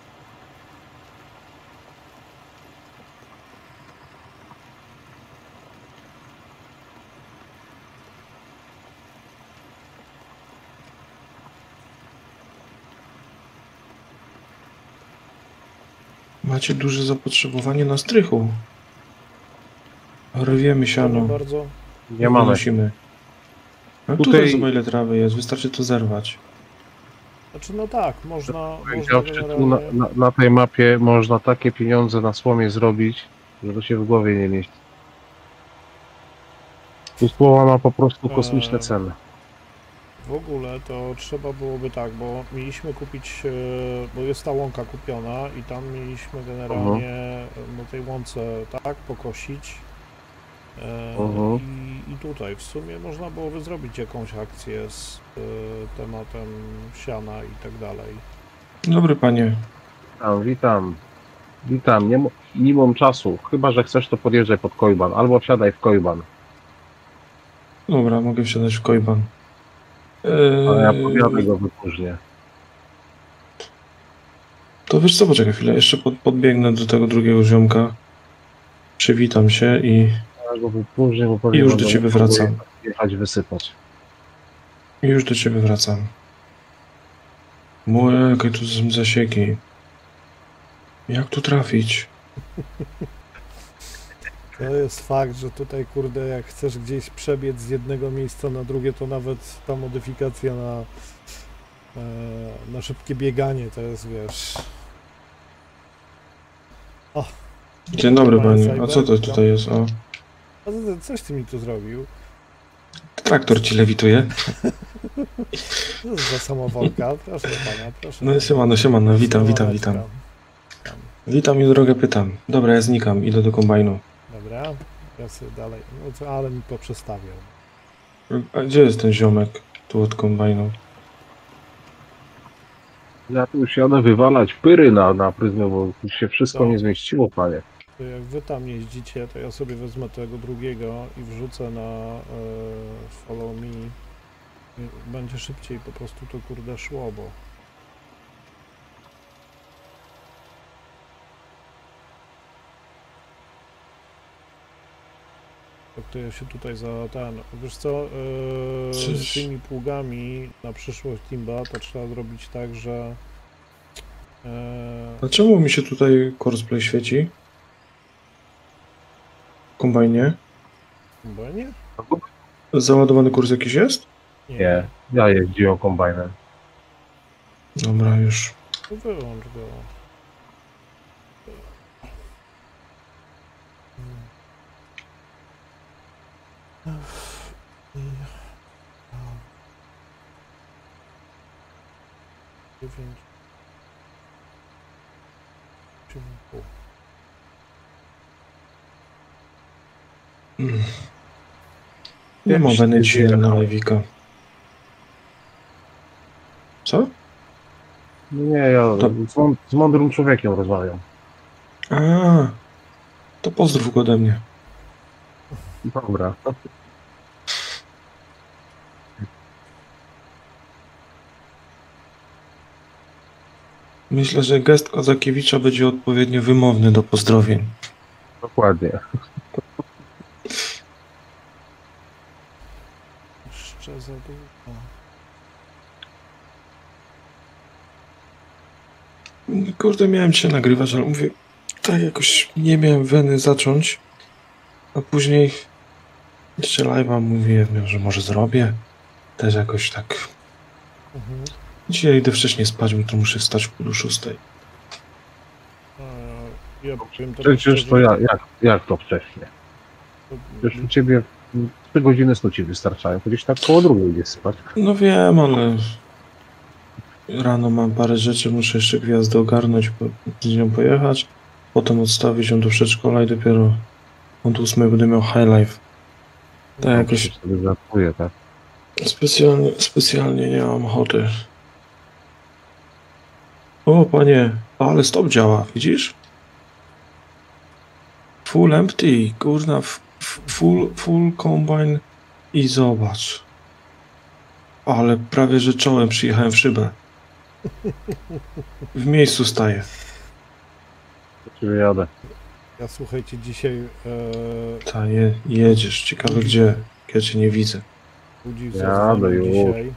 Macie duże zapotrzebowanie na strychu. Rywiemy siano. Bardzo. Nie mamy. Musimy. No tutaj zobacz, ile trawy jest, wystarczy to zerwać. Znaczy no tak, można tu na tej mapie można takie pieniądze na słomie zrobić, że to się w głowie nie mieści. Tu słowa ma po prostu kosmiczne ceny. W ogóle to trzeba byłoby tak, bo mieliśmy kupić, bo jest ta łąka kupiona i tam mieliśmy generalnie na tej łące tak pokosić. I tutaj w sumie można byłoby zrobić jakąś akcję z tematem siana i tak dalej. Dobry panie. Witam. Nie mam czasu. Chyba że chcesz, to podjeżdżaj pod Kojban, albo wsiadaj w Kojban. Dobra, mogę wsiadać w Kojban. Ale ja podjadę go później. To wiesz co, poczekaj chwilę, jeszcze podbiegnę do tego drugiego ziomka. Przywitam się i już do ciebie wracam. Jechać wysypać. I już do ciebie wracam. Moje, jakie tu są zasieki. Jak tu trafić? To jest fakt, że tutaj kurde, jak chcesz gdzieś przebiec z jednego miejsca na drugie, to nawet ta modyfikacja na szybkie bieganie to jest, wiesz... O, dzień dobry panie, a co to tutaj jest? O. A coś ty mi tu zrobił? Traktor ci lewituje. Za samowolka, proszę pana, proszę. No siemano, witam. Witam i drogę pytam. Dobra, ja znikam, idę do kombajnu. Dobra, ja sobie dalej, no to, ale mi poprzestawiał. A gdzie jest ten ziomek tu od kombajnu? Ja tu już jadę wywalać pyry na pryzmę, bo już się wszystko nie zmieściło, panie. To jak wy tam jeździcie, to ja sobie wezmę tego drugiego i wrzucę na follow me. Będzie szybciej po prostu to kurde szło, bo... To ja się tutaj za ten... Wiesz co, z tymi pługami na przyszłość Timba to trzeba zrobić tak, że... Dlaczego mi się tutaj Courseplay świeci? W kombajnie? Bo nie? Załadowany kurs jakiś jest? Nie, ja jeździłem kombajnem. Dobra, już. To wyłącz go. Dziewięć. 8,5. Nie ma będę dzisiaj na lewika. Co? Nie, ja z mądrym człowiekiem rozmawiam. A, to pozdrów go ode mnie. Dobra. Myślę, że gest Kozakiewicza będzie odpowiednio wymowny do pozdrowień. Dokładnie. Jeszcze za długo. Kurde, miałem cię nagrywać, ale mówię, tak jakoś nie miałem weny zacząć, a później jeszcze live'a mówię, że może zrobię. Też jakoś tak. Mhm. Dzisiaj idę wcześniej spać, bo to muszę wstać w pół do 6. Ja powiem tak Przecież to szczerze, jak to wcześniej? to- Przecież u ciebie 3 godziny snu ci wystarczają. Gdzieś tak koło drugiej idziesz spać. No wiem, ale rano mam parę rzeczy, muszę jeszcze gwiazdę ogarnąć, z nią pojechać, potem odstawić ją do przedszkola i dopiero od 8 będę miał high life. Tak jakoś Się sobie żartuję, tak? specjalnie nie mam ochoty. O panie, ale stop działa, widzisz? Full empty, kurna, full combine i zobacz. Ale prawie że czołem przyjechałem w szybę. W miejscu staję. Do ciebie jadę. Ja słuchajcie, dzisiaj Ta, jedziesz, ciekawe gdzie, ja cię nie widzę. budzi Jadę już. dzisiaj.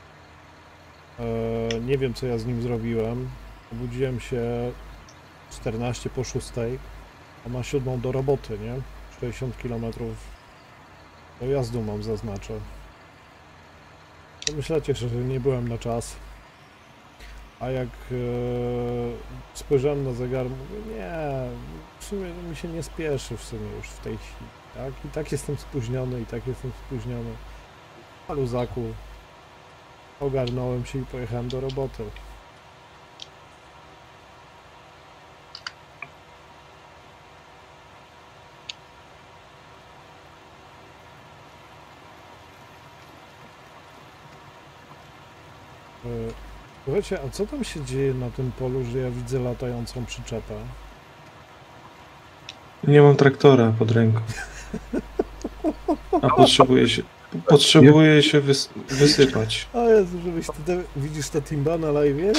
Nie wiem, co ja z nim zrobiłem. Obudziłem się 14 po 6, a na 7 do roboty, nie? 60 km dojazdu mam, zaznaczę. Pomyślecie, że nie byłem na czas. A jak spojrzałem na zegar, mówię, nie, w sumie mi się nie spieszy w sumie już w tej chwili, tak? I tak jestem spóźniony, A luzaku ogarnąłem się i pojechałem do roboty. Słuchajcie, a co tam się dzieje na tym polu, że ja widzę latającą przyczepę? Nie mam traktora pod ręką. A potrzebuję się wysypać. O Jezu, żebyś ty widzisz te Timba na live'ie?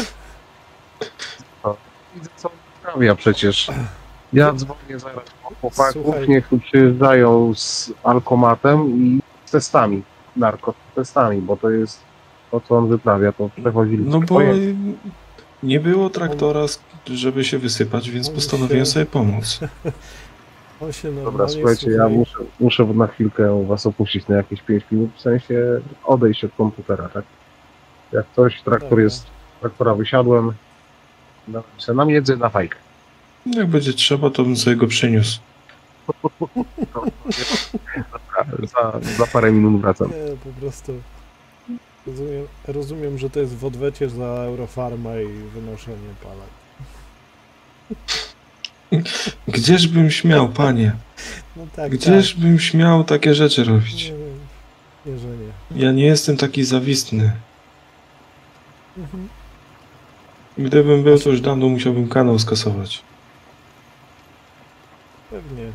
Widzę co sprawia przecież. Ja dzwonię zaraz po chłopaków, Słuchaj. niech tu przyjeżdżają z alkomatem i z testami, narkotestami, bo to jest to, co on wyprawia, to przechodzili. No bo nie było traktora, żeby się wysypać, więc postanowiłem sobie pomóc. On się normalnie, Dobra, słuchajcie, ja muszę na chwilkę was opuścić na jakieś 5 minut, w sensie odejść od komputera, tak? Jak coś, traktora wysiadłem, dałem sobie na miedzę, na fajkę. Jak będzie trzeba, to bym sobie go przyniósł. Za parę minut wracam. Nie, po prostu Rozumiem, że to jest w odwecie za Eurofarmę i wynoszenie palet. Gdzieżbym śmiał, panie? No tak, Gdzieżbym śmiał takie rzeczy tak. robić? Nie, że nie. Ja nie jestem taki zawistny. Mhm. Gdybym był, to już dawno musiałbym kanał skasować. Pewnie.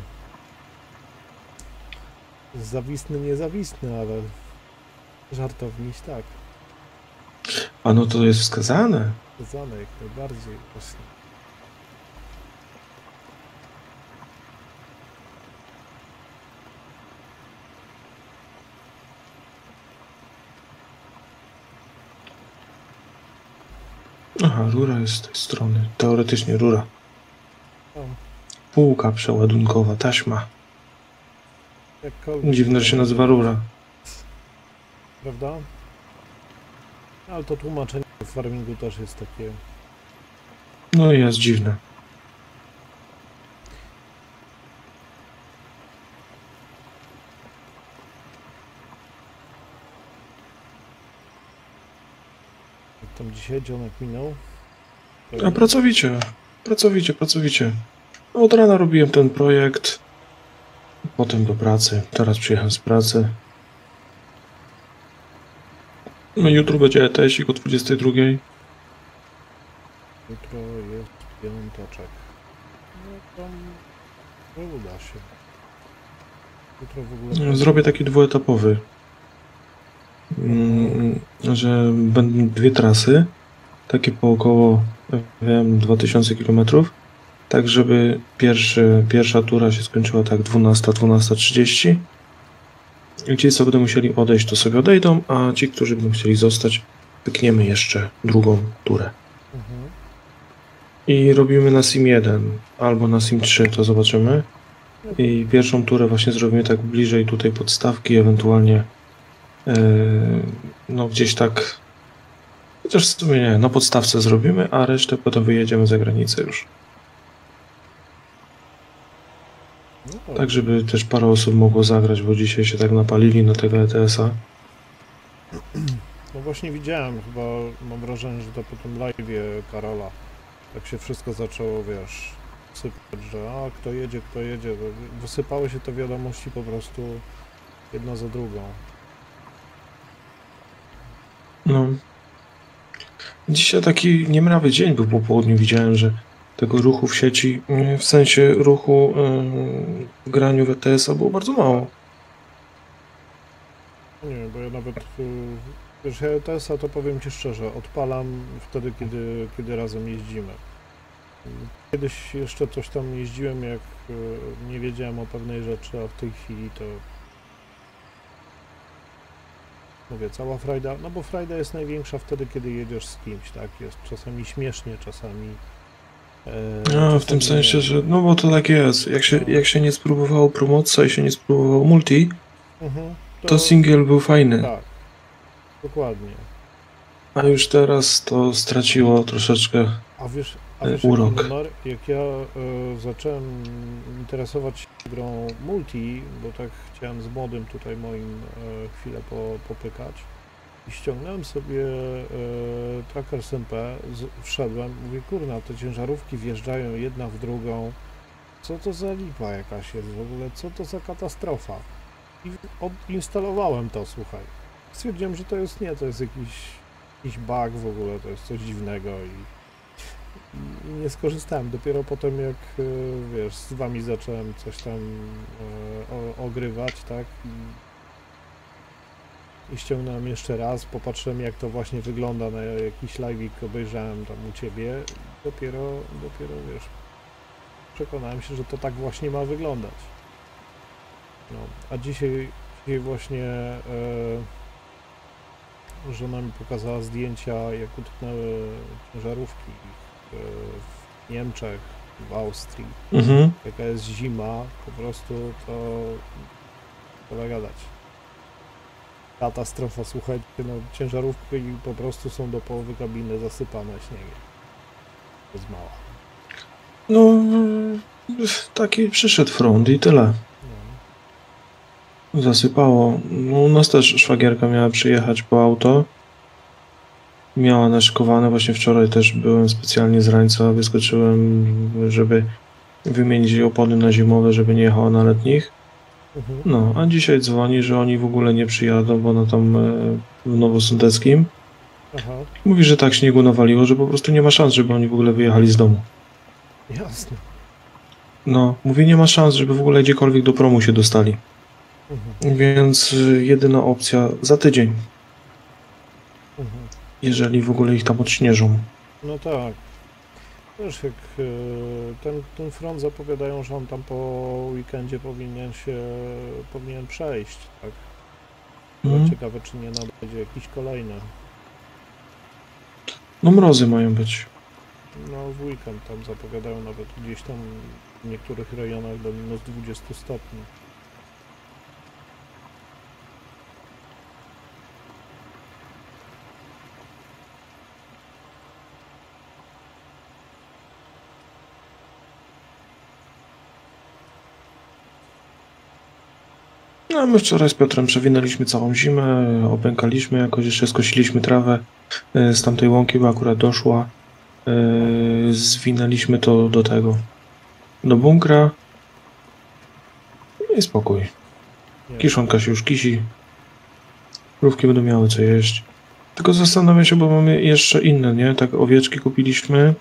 Zawistny, niezawistny, ale żartowniś tak. A no to jest wskazane. Zane jak najbardziej właśnie. Aha, rura jest z tej strony. Teoretycznie rura. O, Półka przeładunkowa, taśma. jakkolwiek. Dziwne, że się nazywa rura. Prawda? Ale to tłumaczenie w farmingu też jest takie. No i jest dziwne. Jak tam dzisiaj dzionek minął. A pracowicie. No, od rana robiłem ten projekt. Potem do pracy. Teraz przyjechałem z pracy. No jutro będzie ETS-ik o 22. Jutro jest piąteczek. No tam nie uda się. Jutro w ogóle. Zrobię taki dwuetapowy. Że będą dwie trasy. Takie po około, wiem, 2000 km. Tak, żeby pierwsza tura się skończyła tak 12:30. I ci, co będą musieli odejść, to sobie odejdą, a ci, którzy będą chcieli zostać, pykniemy jeszcze drugą turę. Mhm. I robimy na Sim 1 albo na Sim 3, to zobaczymy. I pierwszą turę właśnie zrobimy tak bliżej tutaj podstawki, ewentualnie no gdzieś tak, chociaż w sumie nie, na podstawce zrobimy, a resztę potem wyjedziemy za granicę już. No, Tak, żeby też parę osób mogło zagrać, bo dzisiaj się tak napalili na tego ETS-a. no właśnie widziałem, chyba mam wrażenie, że to po tym live'ie Karola tak się wszystko zaczęło, wiesz, sypać, że kto jedzie, wysypały się te wiadomości po prostu jedna za drugą. No. Dzisiaj taki niemrawy dzień był po południu. Widziałem, że tego ruchu w sieci, w sensie ruchu w graniu w ETS-a było bardzo mało. Nie wiem, bo ja nawet, wiesz, ja ETS-a to powiem Ci szczerze, odpalam wtedy, kiedy razem jeździmy. Kiedyś jeszcze coś tam jeździłem, jak nie wiedziałem o pewnej rzeczy, a w tej chwili to mówię, cała frajda, no bo frajda jest największa wtedy, kiedy jedziesz z kimś, tak? Jest czasami śmiesznie, czasami... A, w tym sensie, że no bo to tak jest. Jak się nie spróbowało promocja i się nie spróbowało multi, to single był fajny. Tak, dokładnie. A już teraz to straciło troszeczkę urok. jaki numer? Jak ja zacząłem interesować się grą multi, bo tak chciałem z modem tutaj moim chwilę popykać i ściągnąłem sobie Trackers MP, wszedłem, mówię, kurna, te ciężarówki wjeżdżają jedna w drugą, co to za lipa jakaś jest w ogóle, co to za katastrofa. I odinstalowałem to, słuchaj. Stwierdziłem, że to jest jakiś bug w ogóle, to jest coś dziwnego i nie skorzystałem. Dopiero potem jak, wiesz, z wami zacząłem coś tam ogrywać, tak? I ściągnąłem jeszcze raz, popatrzyłem jak to właśnie wygląda, na jakiś live'ik obejrzałem tam u ciebie. Dopiero, wiesz, przekonałem się, że to tak właśnie ma wyglądać. No, a dzisiaj właśnie żona mi pokazała zdjęcia, jak utknęły ciężarówki w Niemczech, w Austrii. Jaka jest zima, po prostu to trzeba gadać. Katastrofa, słuchajcie, no ciężarówki po prostu są do połowy kabiny zasypane śniegiem. To jest mała. No, taki przyszedł front i tyle. Zasypało. No, u nas też szwagierka miała przyjechać po auto. miała naszykowane. Właśnie wczoraj też byłem specjalnie z rańca, wyskoczyłem, żeby wymienić jej opony na zimowe, żeby nie jechała na letnich. No, a dzisiaj dzwoni, że oni w ogóle nie przyjadą, bo ona tam w Nowosądeckim. Aha, Mówi, że tak śniegu nawaliło, że po prostu nie ma szans, żeby oni w ogóle wyjechali z domu. jasne. No, mówi, nie ma szans, żeby w ogóle gdziekolwiek do promu się dostali. Więc jedyna opcja za tydzień, jeżeli w ogóle ich tam odśnieżą. No tak. Wiesz, jak ten front zapowiadają, że on tam po weekendzie powinien przejść, tak? Ale ciekawe, czy nie nadejdzie jakiś kolejny. No mrozy mają być. No w weekend tam zapowiadają nawet gdzieś tam w niektórych rejonach do minus 20 stopni. No, my wczoraj z Piotrem przewinęliśmy całą zimę, opękaliśmy jakoś, jeszcze skosiliśmy trawę z tamtej łąki, bo akurat doszła. Zwinęliśmy to do tego, do bunkra. I spokój. Kiszonka się już kisi. Krówki będą miały co jeść. Tylko zastanawiam się, bo mamy jeszcze inne, nie? Tak, owieczki kupiliśmy.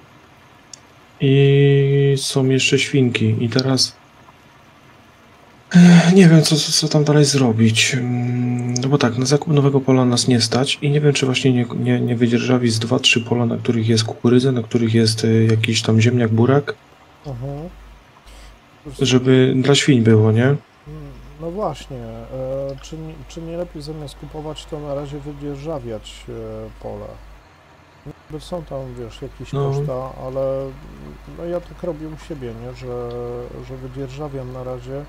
I są jeszcze świnki. I teraz nie wiem, co tam dalej zrobić. No bo tak, na zakup nowego pola nas nie stać i nie wiem, czy właśnie nie wydzierżawi z 2-3 pola, na których jest kukurydza, na których jest jakiś tam ziemniak, burak, żeby dla świń było, nie? No właśnie, czy nie lepiej zamiast kupować, to na razie wydzierżawiać pole? Bo są tam, wiesz, jakieś koszta, ale no ja tak robię u siebie, nie? Że wydzierżawiam na razie.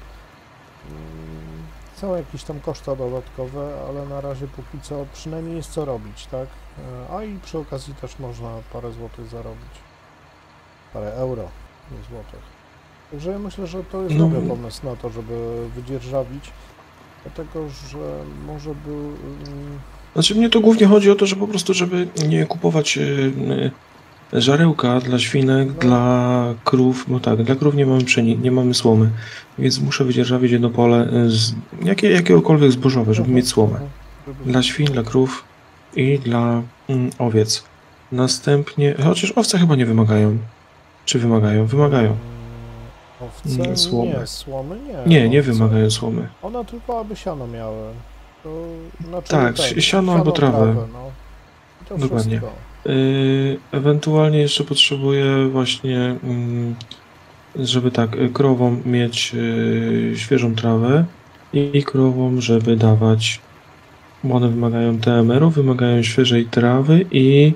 Są jakieś tam koszta dodatkowe, ale na razie póki co przynajmniej jest co robić, tak? A i przy okazji też można parę złotych zarobić. Parę euro, nie złotych. Także ja myślę, że to jest dobry pomysł na to, żeby wydzierżawić, dlatego że może był... Znaczy mnie to głównie chodzi o to, że po prostu, żeby nie kupować żarełka dla świnek, dla krów, bo tak, dla krów nie mamy nie mamy słomy, więc muszę wydzierżawić jedno pole z jakiegokolwiek zbożowe, żeby mieć słomę. Dla świń, dla krów i dla owiec. Następnie, chociaż owce chyba nie wymagają. Czy wymagają? Wymagają. Owce? Słomy. Nie, słomy nie. Nie wymagają słomy. One tylko aby siano miały. To, znaczy, tak, siano albo trawę. No. To dokładnie. wszystko. Ewentualnie jeszcze potrzebuję właśnie, żeby tak, krowom mieć świeżą trawę i krowom, żeby dawać, bo one wymagają TMR-u, wymagają świeżej trawy i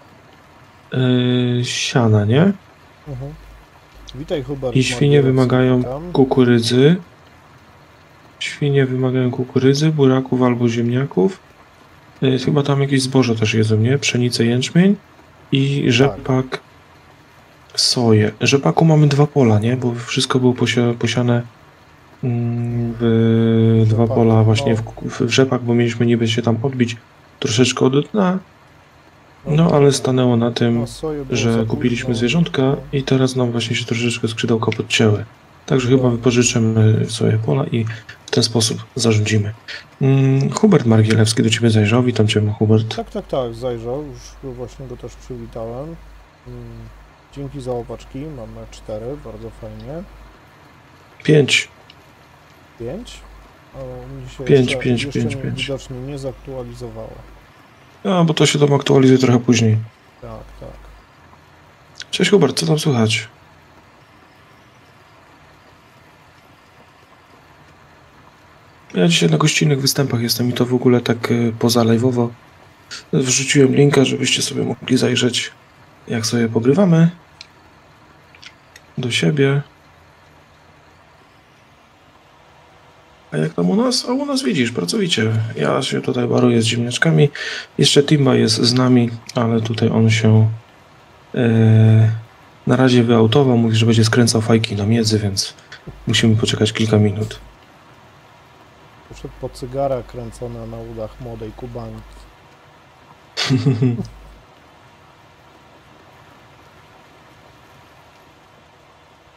siana, nie? Witaj, Hubert. I świnie wymagają kukurydzy. Świnie wymagają kukurydzy, buraków albo ziemniaków. Chyba tam jakieś zboże też jedzą, nie? Pszenicę, jęczmień i rzepak, soję. Rzepaku mamy 2 pola, nie? Bo wszystko było posiane w 2 pola właśnie w rzepak, bo mieliśmy niby się tam odbić troszeczkę od dna. No ale stanęło na tym, że kupiliśmy zwierzątka i teraz nam właśnie się troszeczkę skrzydełka podcięły. Także chyba wypożyczymy sobie pola i w ten sposób zarządzimy. Hubert Margielewski do Ciebie zajrzał. Witam Cię, Hubert. Tak, zajrzał. Już właśnie go też przywitałem. Dzięki za łapaczki. Mamy 4, bardzo fajnie. 5. 5? Mi się 5. widocznie nie zaktualizowało. A, bo to się tam aktualizuje trochę później. Tak. Cześć Hubert, co tam słychać? Ja dzisiaj na gościnnych występach jestem i to w ogóle tak poza live'owo. Wrzuciłem linka, żebyście sobie mogli zajrzeć, jak sobie pogrywamy do siebie. A jak tam u nas? A u nas widzisz, pracowicie. Ja się tutaj baruję z ziemniaczkami. Jeszcze Timba jest z nami, ale tutaj on się na razie wyautował. Mówi, że będzie skręcał fajki na miedzy, więc musimy poczekać kilka minut. Poszedł po cygara kręcone na udach młodej Kubańki.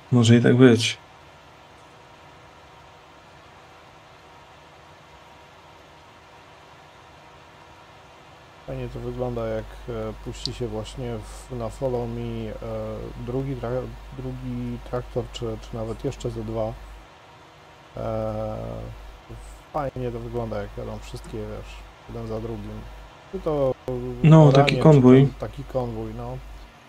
Może i tak być. Fajnie to wygląda, jak puści się właśnie na Follow Me drugi traktor, czy nawet jeszcze ze dwa. Fajnie to wygląda, jak jadą wszystkie, wiesz, jeden za drugim. Czy to No, oranie, taki konwój. Taki konwój, no.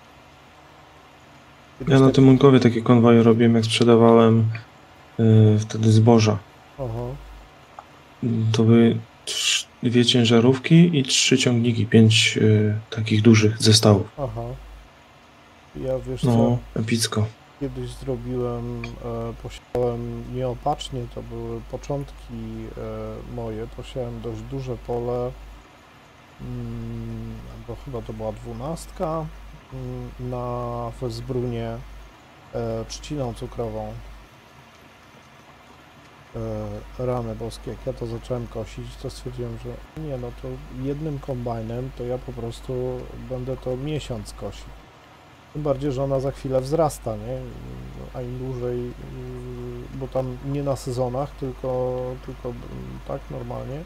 Ja na tym Monkowie takie konwoje robiłem, jak sprzedawałem wtedy zboża. Aha. To były 2 ciężarówki i 3 ciągniki, 5 takich dużych zestawów. Aha. Ja, wiesz co, No, epicko. kiedyś zrobiłem, posiałem nieopatrznie, to były początki moje, posiałem dość duże pole, bo chyba to była 12, na Wezbrunie, trzciną cukrową. Rany boskie, jak ja to zacząłem kosić, to stwierdziłem, że nie, no to jednym kombajnem to ja po prostu będę to miesiąc kosił. Tym bardziej, że ona za chwilę wzrasta, nie? A im dłużej, bo tam nie na sezonach, tylko tak normalnie.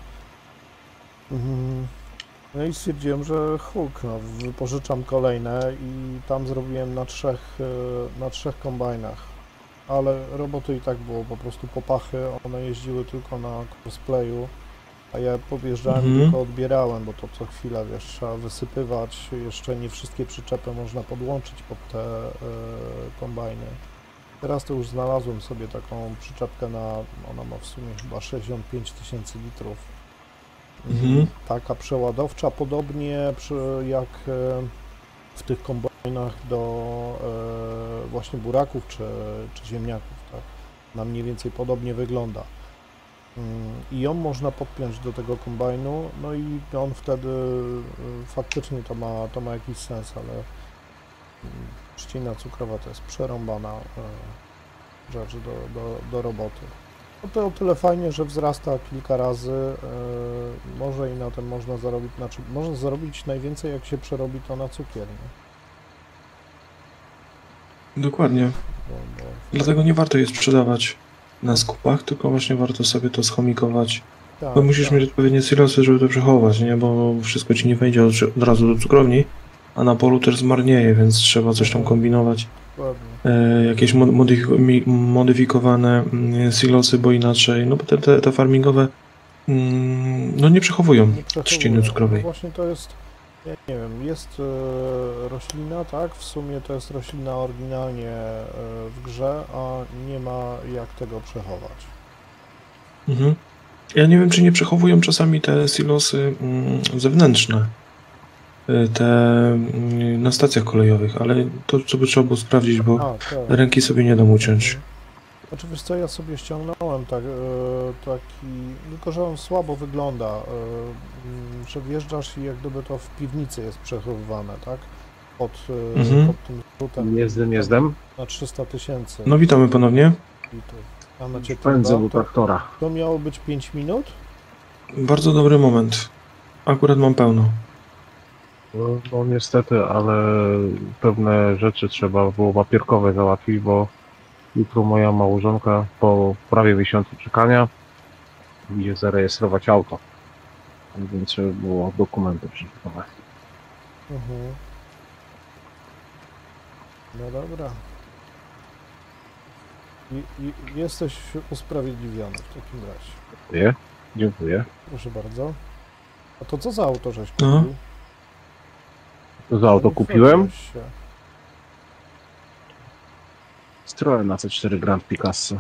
No i stwierdziłem, że huk, no, wypożyczam kolejne i tam zrobiłem na trzech kombajnach. Ale roboty i tak było po prostu popachy, one jeździły tylko na cosplayu, a ja podjeżdżałem i tylko odbierałem, bo to co chwilę, wiesz, trzeba wysypywać, jeszcze nie wszystkie przyczepy można podłączyć pod te kombajny. Teraz to już znalazłem sobie taką przyczepkę ona ma w sumie chyba 65 000 litrów. Taka przeładowcza, podobnie jak w tych kombajnach do właśnie buraków czy ziemniaków, tak? Ona mniej więcej podobnie wygląda. I ją można podpiąć do tego kombajnu, no i on wtedy faktycznie to ma jakiś sens, ale trzcina cukrowa to jest przerąbana rzecz do roboty. No to o tyle fajnie, że wzrasta kilka razy, może i na tym można zarobić, znaczy można zarobić najwięcej, jak się przerobi to na cukier, nie? Dokładnie. Dlatego nie warto je sprzedawać na skupach, tylko właśnie warto sobie to schomikować. Tak, Bo musisz mieć odpowiednie silosy, żeby to przechować, nie? Bo wszystko ci nie wejdzie od razu do cukrowni, a na polu też zmarnieje, więc trzeba coś tam kombinować. Jakieś modyfikowane silosy, bo inaczej, no bo te farmingowe no nie przechowują trzciny cukrowej. No właśnie to jest, ja nie wiem, jest roślina, tak? W sumie to jest roślina oryginalnie w grze, a nie ma jak tego przechować. Ja nie wiem, czy nie przechowują czasami te silosy zewnętrzne, na stacjach kolejowych, ale to co by trzeba było sprawdzić, bo ręki sobie nie dam uciąć. Znaczy wiesz co, ja sobie ściągnąłem taki, tylko że on słabo wygląda, że wjeżdżasz i jak gdyby to w piwnicy jest przechowywane, tak? Pod tym zrzutem. Jezdem. Na 300 000. No witamy ponownie. Pędzę do traktora. To miało być 5 minut? Bardzo dobry moment. Akurat mam pełno. No niestety, ale pewne rzeczy trzeba było papierkowe załatwić, bo jutro moja małżonka po prawie miesiącu czekania idzie zarejestrować auto. Więc trzeba było dokumenty przygotować. No dobra. Jesteś usprawiedliwiony w takim razie. Dziękuję. Proszę bardzo. A to co za auto żeś kupił? No. To za auto kupiłem? Citroen na C4 Grand Picasso.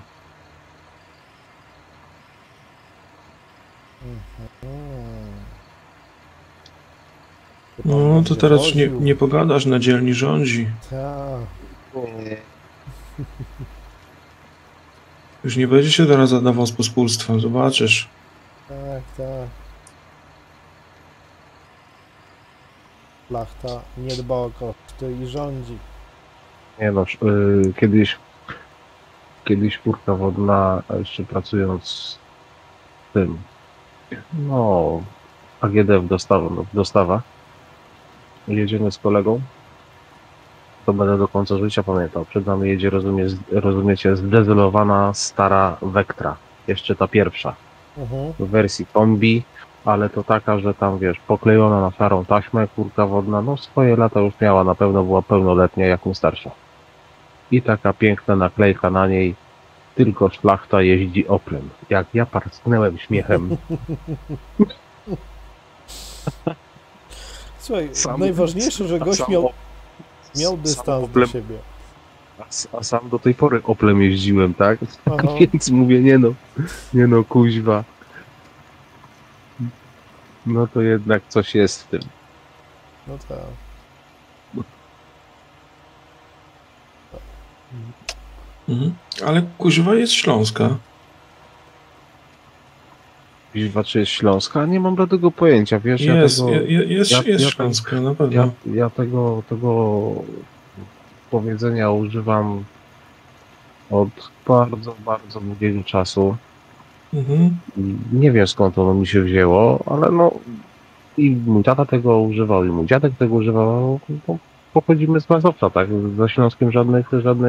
No to teraz nie pogadasz, na dzielni rządzi. Tak. Już nie będzie się teraz zadawał z pospólstwem, zobaczysz. Tak. Plachta nie dba o koszty i rządzi. Nie no, kiedyś furtka wodna, jeszcze pracując z tym, no, AGD w dostawa, jedziemy z kolegą to będę do końca życia pamiętał. Przed nami jedzie, rozumiecie, zdezelowana stara Vectra. Jeszcze ta pierwsza. W wersji kombi, ale to taka, że tam wiesz, poklejona na szarą taśmę, kurka wodna, no swoje lata już miała, na pewno była pełnoletnia, jak nie starsza. I taka piękna naklejka na niej, tylko szlachta jeździ Oplem. Jak ja parsknęłem śmiechem. Słuchaj, Sam- najważniejsze, że gość miał dystans do siebie. A sam do tej pory Oplem jeździłem, tak? Aha. Więc mówię, nie no, kuźwa. No to jednak coś jest w tym. No tak. Ale kuźwa jest śląska. Kuźwa, czy jest śląska? Nie mam żadnego pojęcia, wiesz? Jest ja śląska, na pewno. Ja tego powiedzenia używam od bardzo, bardzo długiego czasu. Nie wiem, skąd ono mi się wzięło, ale no i mój tata tego używał, i mój dziadek tego używał. No, pochodzimy z Mazowsza, tak? Za Śląskiem żadnych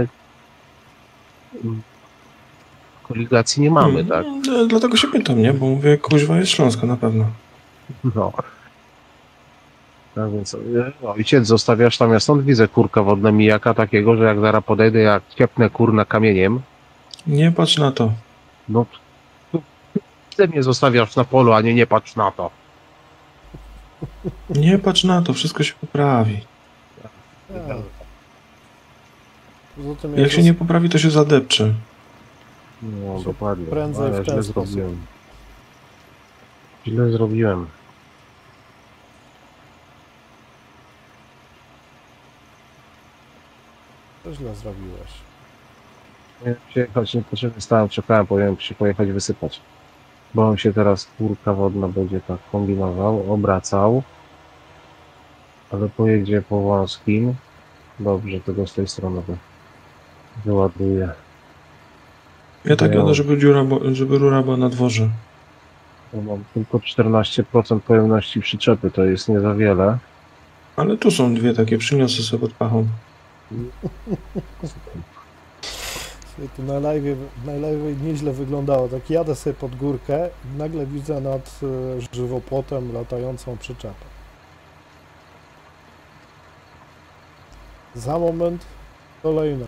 koligacji nie mamy, tak? Dlatego się pytam, nie? Bo mówię, kuźwa jest śląska, na pewno. No. Tak więc ojciec, zostawiasz tam, ja stąd widzę kurka wodne mijaka takiego, że jak zaraz podejdę, jak ciepnę kurna kamieniem, Nie patrz na to. no ty mnie zostawiasz na polu, a nie patrz na to. Nie patrz na to, wszystko się poprawi. Tak. Poza tym Jak się nie poprawi, to się zadepcze. No Się dokładnie, prędzej ale w ten źle sposób. zrobiłem. Źle zrobiłem. To źle zrobiłeś. Miałem przyjechać, niepotrzebnie stałem, czekałem, powinien się pojechać wysypać. Bo on się teraz kurka wodna będzie tak kombinował, obracał, ale pojedzie po wąskim. Dobrze, tego z tej strony wyładuje. Ja tak jadę, żeby rura była na dworze. Ja mam tylko 14% pojemności przyczepy, to jest nie za wiele. Ale tu są dwie takie, przyniosę sobie pod pachą. Słuchaj, to na live nieźle wyglądało. Tak jadę sobie pod górkę i nagle widzę nad żywopłotem latającą przyczepę. Za moment kolejna.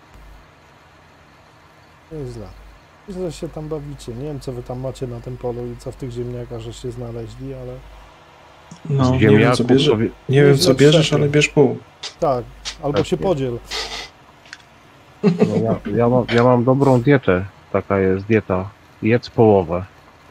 Nieźle. Źle się tam bawicie. Nie wiem, co wy tam macie na tym polu i co w tych ziemniakach żeście znaleźli, ale No, nie wiem co bierzesz, nie wiem, co bierzesz, ale bierz pół. tak. Albo Tak się jest. podziel. No ja mam dobrą dietę. Taka jest dieta. Jedz połowę.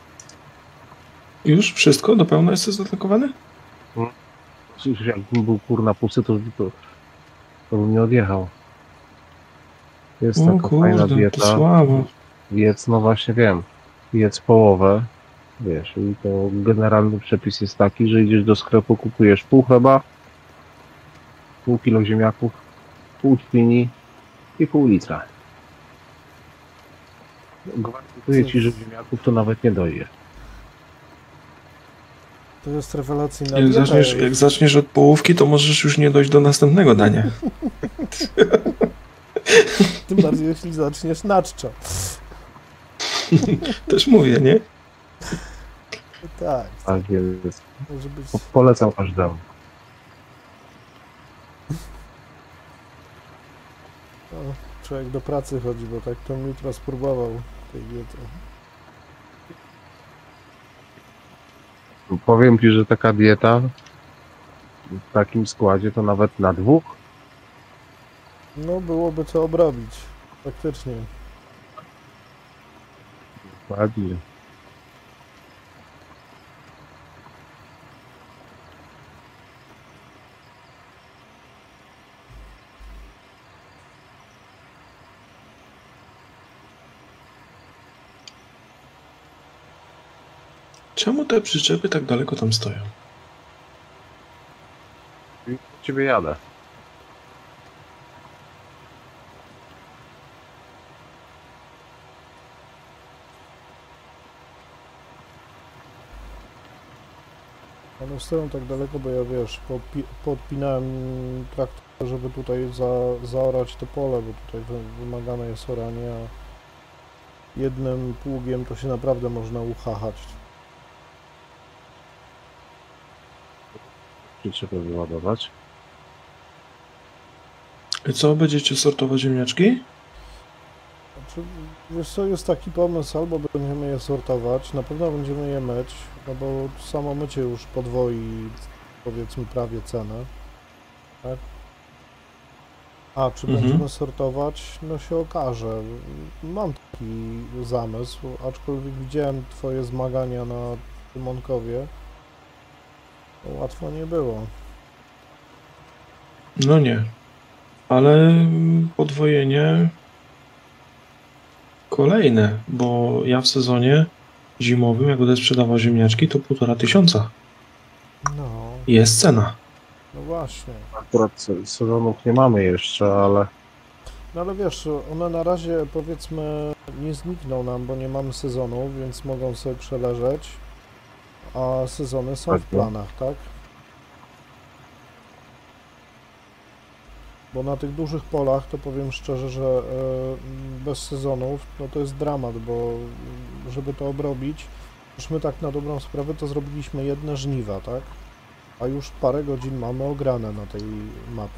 Już? Wszystko? Do pełna jesteś zaatakowany? Jakbym był kurna pusty, to bym nie odjechał. Jest O taka fajna kurde, to dieta. słabo. Jedz, no właśnie wiem. Jedz połowę. Wiesz, i to generalny przepis jest taki, że idziesz do sklepu, kupujesz pół chleba, pół kilo ziemniaków, pół świni i pół litra. Gwarantuję ci, że ziemniaków to nawet nie dojesz. To jest rewelacyjna Jak dieta. zaczniesz od połówki, to możesz już nie dojść do następnego dania. Tym bardziej, jeśli zaczniesz na czczo. Też mówię, nie? Tak, Tak jest. może być. Polecam każdemu. No, człowiek do pracy chodzi, bo tak to jutro spróbował tej diety. Powiem ci, że taka dieta w takim składzie to nawet na dwóch. No, byłoby co obrobić. Faktycznie. Dokładnie. Czemu te przyczepy tak daleko tam stoją? I ciebie jadę. One stoją tak daleko, bo ja wiesz, podpinałem traktor żeby tutaj zaorać to pole, bo tutaj wymagane jest oranie, a jednym pługiem to się naprawdę można uchachać. Przyczepę wyładować. I co, będziecie sortować ziemniaczki? Znaczy, wiesz co, jest taki pomysł, albo będziemy je sortować, na pewno będziemy je myć, no bo samo mycie już podwoi, powiedzmy, prawie cenę, tak? A czy będziemy sortować, no się okaże. Mam taki zamysł, aczkolwiek widziałem twoje zmagania na Tymonkowie, to łatwo nie było. No nie. Ale podwojenie kolejne, bo ja w sezonie zimowym, jak będę sprzedawał ziemniaczki, to 1500. No, Jest cena. no właśnie. Akurat sezonów nie mamy jeszcze, ale No ale wiesz, one na razie, powiedzmy, nie znikną nam, bo nie mamy sezonu, więc mogą sobie przeleżeć, a sezony są Tak, w no. planach, tak? Bo na tych dużych polach, to powiem szczerze, że bez sezonów, no to jest dramat, bo żeby to obrobić, już my tak na dobrą sprawę to zrobiliśmy jedne żniwa, tak? A już parę godzin mamy ograne na tej mapie.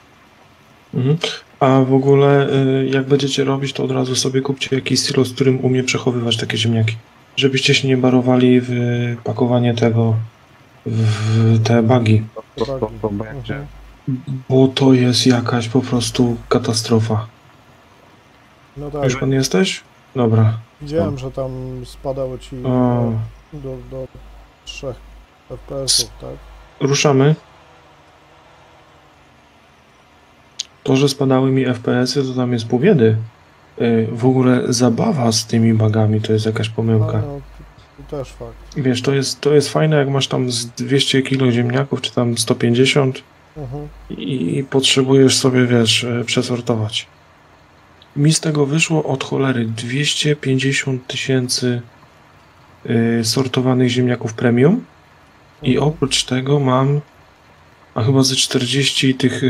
A w ogóle jak będziecie robić, to od razu sobie kupcie jakiś silos, w którym umie przechowywać takie ziemniaki. Żebyście się nie barowali w pakowanie tego w te bagi. to będzie. Bo to jest jakaś po prostu katastrofa. No tak, Już pan jesteś? Dobra. widziałem, że tam spadały ci O, do 3 FPS-ów, tak? ruszamy. To, że spadały mi FPS-y, to tam jest pół biedy. W ogóle zabawa z tymi bagami to jest jakaś pomyłka. No, to też fakt. Wiesz, to jest fajne, jak masz tam z 200 kg ziemniaków, czy tam 150 i potrzebujesz sobie, wiesz, przesortować. Mi z tego wyszło od cholery 250 000 sortowanych ziemniaków premium i oprócz tego mam chyba ze 40 tych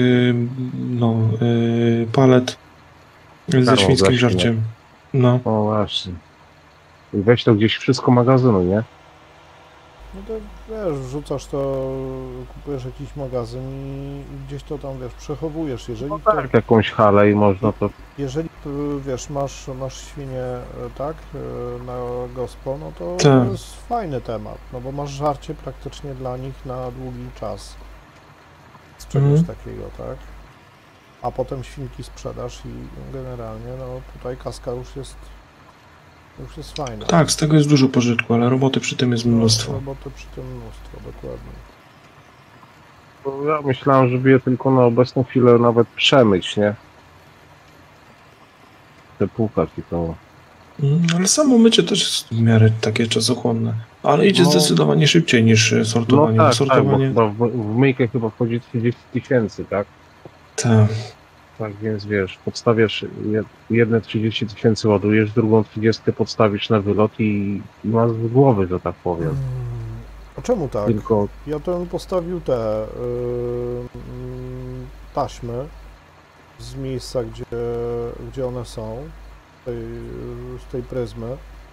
palet ze Darmo świńskim właśnie. żarciem. No. O właśnie. I weź to gdzieś wszystko magazynu, nie? No to wiesz, wrzucasz to, kupujesz jakiś magazyn i gdzieś to tam, wiesz, przechowujesz. Jeżeli No to, tak, jakąś halę i można to... jeżeli wiesz, masz świnie, tak, na gospo, no to Tak. to jest fajny temat, no bo masz żarcie praktycznie dla nich na długi czas z czegoś takiego, tak? A potem świnki sprzedasz i generalnie, no tutaj kaska już jest fajna. Tak, z tego jest dużo pożytku, ale roboty przy tym jest mnóstwo. Roboty przy tym mnóstwo, dokładnie. Bo ja myślałem, żeby je tylko na obecną chwilę nawet przemyć, nie? Te półkaki to... Ale samo mycie też jest w miarę takie czasochłonne. Ale idzie No. zdecydowanie szybciej niż No sortowanie. tak, Sortowanie... tak, bo w myjkę chyba wchodzi 30 000, tak? Tak. Tak więc wiesz, podstawiasz jedne 30 000, ładujesz, drugą 30 podstawisz na wylot i masz z głowy, że tak powiem. A czemu tak? Tylko Ja to bym postawił te taśmy z miejsca, gdzie one są, z tej pryzmy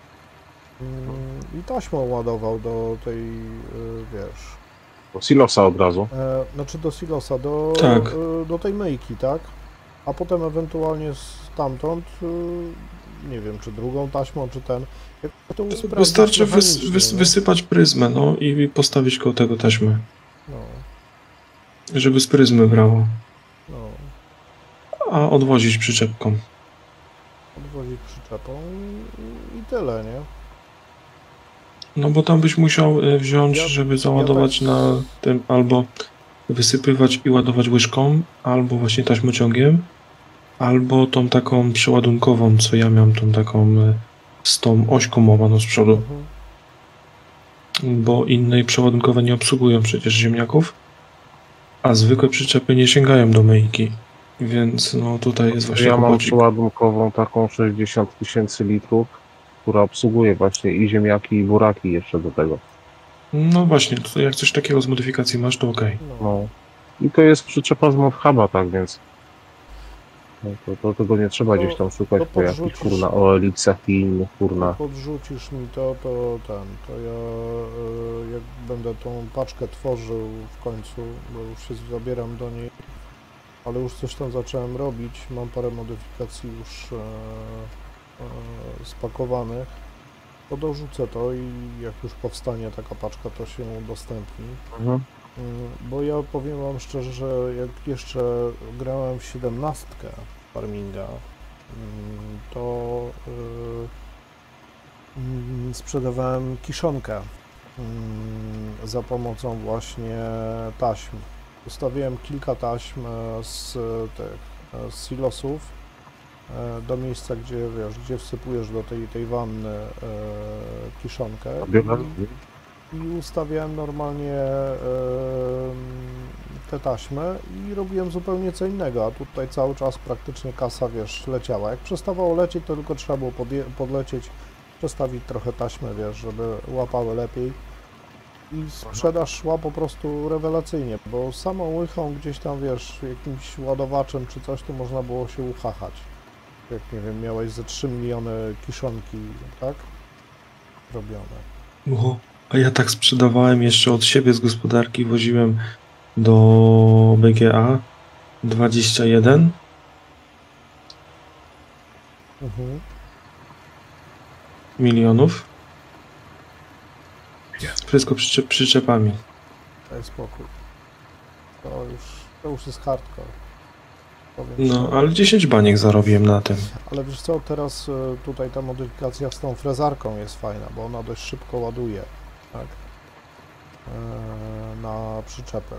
i taśmą ładował do tej, wiesz, do silosa od razu. znaczy do silosa, Tak. do tej myjki, tak? A potem ewentualnie stamtąd, nie wiem, czy drugą taśmą, czy ten. Jak to usprawnić Wystarczy mechanicznie, nie? wysypać pryzmę, no i postawić koło tego taśmy. No, Żeby z pryzmy brało. no. A odwozić przyczepką. Odwozić przyczepą i tyle, nie? No bo tam byś musiał wziąć, żeby załadować tak- na tym albo wysypywać i ładować łyżką, albo właśnie taśmociągiem, albo tą taką przeładunkową, co ja miałem, tą taką z tą ośką łomaną z przodu, bo innej przeładunkowe nie obsługują przecież ziemniaków, a zwykłe przyczepy nie sięgają do myjki, więc no tutaj jest właśnie Ja mam kłopocik. przeładunkową taką 60 000 litrów, która obsługuje właśnie i ziemniaki, i buraki jeszcze do tego. No właśnie, to jak coś takiego z modyfikacji masz, to okej. No. No. I to jest przyczepa z ModHuba, tak więc to tego nie trzeba gdzieś tam szukać po jakichś kurna OLX-ach i innych kurna. Podrzucisz mi to ja jak będę tą paczkę tworzył w końcu, bo już się zabieram do niej, ale już coś tam zacząłem robić, mam parę modyfikacji już spakowanych, to dorzucę to i jak już powstanie taka paczka, to się udostępni. Mhm. Bo ja powiem wam szczerze, że jak jeszcze grałem w 17 farminga, to sprzedawałem kiszonkę za pomocą właśnie taśm. Ustawiłem kilka taśm z silosów do miejsca, gdzie wiesz, gdzie wsypujesz do tej wanny kiszonkę i ustawiałem normalnie te taśmy i robiłem zupełnie co innego, a tutaj cały czas praktycznie kasa, wiesz, leciała. Jak przestawało lecieć, to tylko trzeba było podlecieć, przestawić trochę taśmy, wiesz, żeby łapały lepiej i sprzedaż szła po prostu rewelacyjnie, bo samą łychą gdzieś tam, wiesz, jakimś ładowaczem czy coś, to można było się uchachać. Jak, nie wiem, miałeś ze 3 miliony kiszonki, tak? Robione. Oho, a ja tak sprzedawałem jeszcze od siebie z gospodarki, woziłem do BGA 21. Milionów. Wszystko przyczepami. Daj spokój. To już jest hardcore. No, ale 10 baniek zarobiłem na tym. Ale wiesz co, teraz tutaj ta modyfikacja z tą frezarką jest fajna, bo ona dość szybko ładuje, tak? Na przyczepę.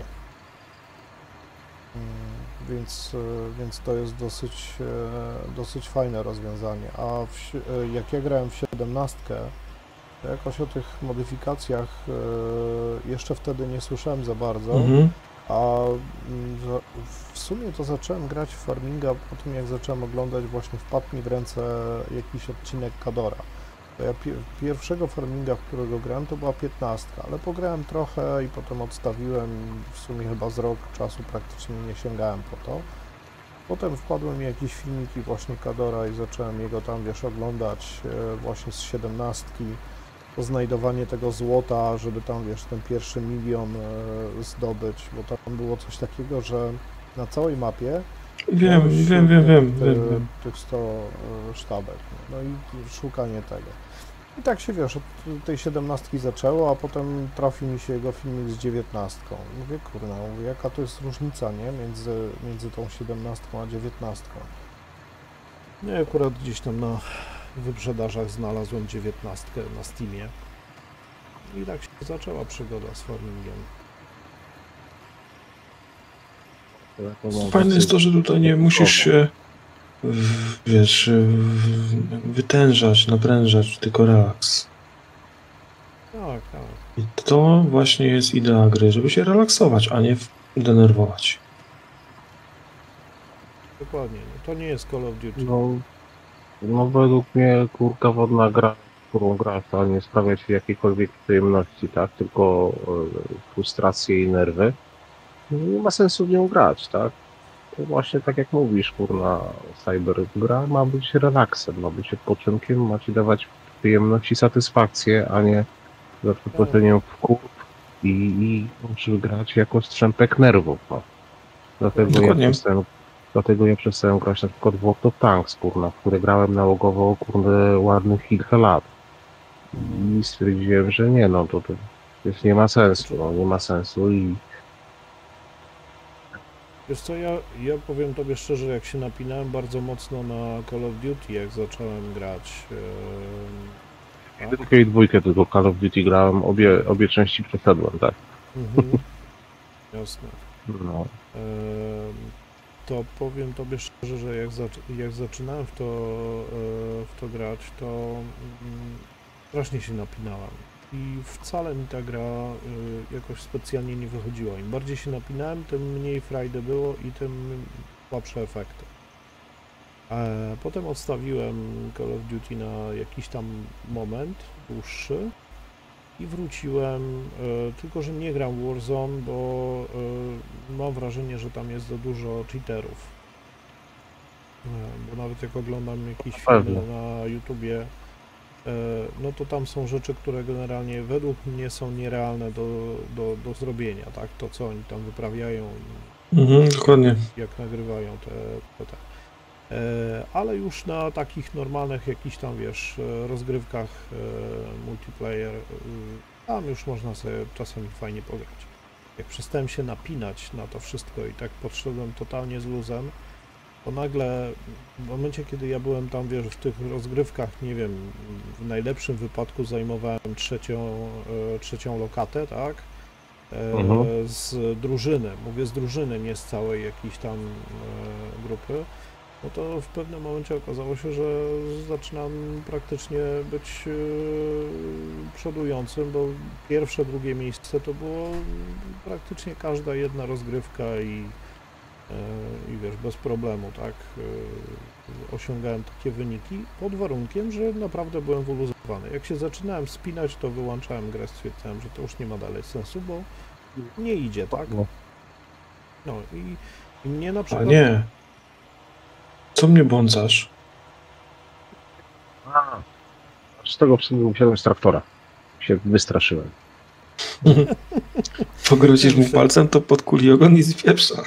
Więc to jest dosyć fajne rozwiązanie. A jak ja grałem w 17, to jakoś o tych modyfikacjach jeszcze wtedy nie słyszałem za bardzo, a w sumie to zacząłem grać w farminga po tym, jak zacząłem oglądać, właśnie wpadł mi w ręce jakiś odcinek Kadora. To ja pierwszego farminga, w którego grałem, to była 15, ale pograłem trochę i potem odstawiłem, w sumie chyba z rok czasu praktycznie nie sięgałem po to. Potem wpadły mi jakieś filmiki właśnie Kadora i zacząłem jego tam, wiesz, oglądać właśnie z 17, to znajdowanie tego złota, żeby tam, wiesz, ten pierwszy milion zdobyć, bo tam było coś takiego, że na całej mapie Wiem. tych 100 sztabek, no i szukanie tego. I tak się, wiesz, od tej 17 zaczęło, a potem trafił mi się jego filmik z 19. Mówię, kurna, jaka to jest różnica, nie? Między tą 17 a 19. No i akurat gdzieś tam na wyprzedażach znalazłem 19 na Steamie. I tak się zaczęła przygoda z farmingiem. Fajne jest to, że tutaj nie musisz się, wiesz, wytężać, naprężać, tylko relaks. Tak. I to właśnie jest idea gry, żeby się relaksować, a nie denerwować. Dokładnie, no to nie jest Call of Duty. No według mnie kurka wodna gra, którą grasz, to nie sprawia ci jakiejkolwiek przyjemności, tak? Tylko frustracje i nerwy. Nie ma sensu w nią grać, tak? To właśnie tak jak mówisz, kurna, cyber gra ma być relaksem, ma być odpoczynkiem, ma ci dawać przyjemność i satysfakcję, a nie za przeproszeniem wkurw i musisz grać jako strzępek nerwów, no. Dlatego ja przestałem grać na przykład w World of Tanks, kurna, w które grałem nałogowo, kurde, ładnych kilka lat. I stwierdziłem, że nie, no to już nie ma sensu, no nie ma sensu i... Wiesz co, ja powiem tobie szczerze, jak się napinałem bardzo mocno na Call of Duty, jak zacząłem grać. Tylko i dwójkę tylko Call of Duty grałem, obie części przeszedłem, tak. Jasne. No. To powiem tobie szczerze, że jak zaczynałem w to grać, to strasznie się napinałem. I wcale mi ta gra jakoś specjalnie nie wychodziła. Im bardziej się napinałem, tym mniej frajdy było i tym słabsze efekty. Potem odstawiłem Call of Duty na jakiś tam moment dłuższy i wróciłem, tylko że nie gram w Warzone, bo mam wrażenie, że tam jest za dużo cheaterów. Bo nawet jak oglądam jakieś filmy na YouTubie, no to tam są rzeczy, które generalnie według mnie są nierealne do zrobienia, tak? To, co oni tam wyprawiają, Dokładnie. jak nagrywają te. Ale już na takich normalnych jakichś tam, wiesz, rozgrywkach multiplayer, tam już można sobie czasami fajnie pograć. Jak przestałem się napinać na to wszystko i tak podszedłem totalnie z luzem, to nagle w momencie, kiedy ja byłem tam, wiesz, w tych rozgrywkach, nie wiem, w najlepszym wypadku zajmowałem trzecią lokatę, tak? Z drużyny, mówię z drużyny, nie z całej jakiejś tam grupy, no to w pewnym momencie okazało się, że zaczynam praktycznie być przodującym, bo pierwsze, drugie miejsce to było praktycznie każda jedna rozgrywka i wiesz, bez problemu, tak, osiągałem takie wyniki pod warunkiem, że naprawdę byłem wyluzowany. Jak się zaczynałem spinać, to wyłączałem grę, stwierdzałem, że to już nie ma dalej sensu, bo nie idzie, tak? No i mnie na przykład... A nie. Co mnie bądzasz? Z tego usiadłem z traktora. Się wystraszyłem. Pogrozisz mu palcem, to podkuli ogon i z pieprza.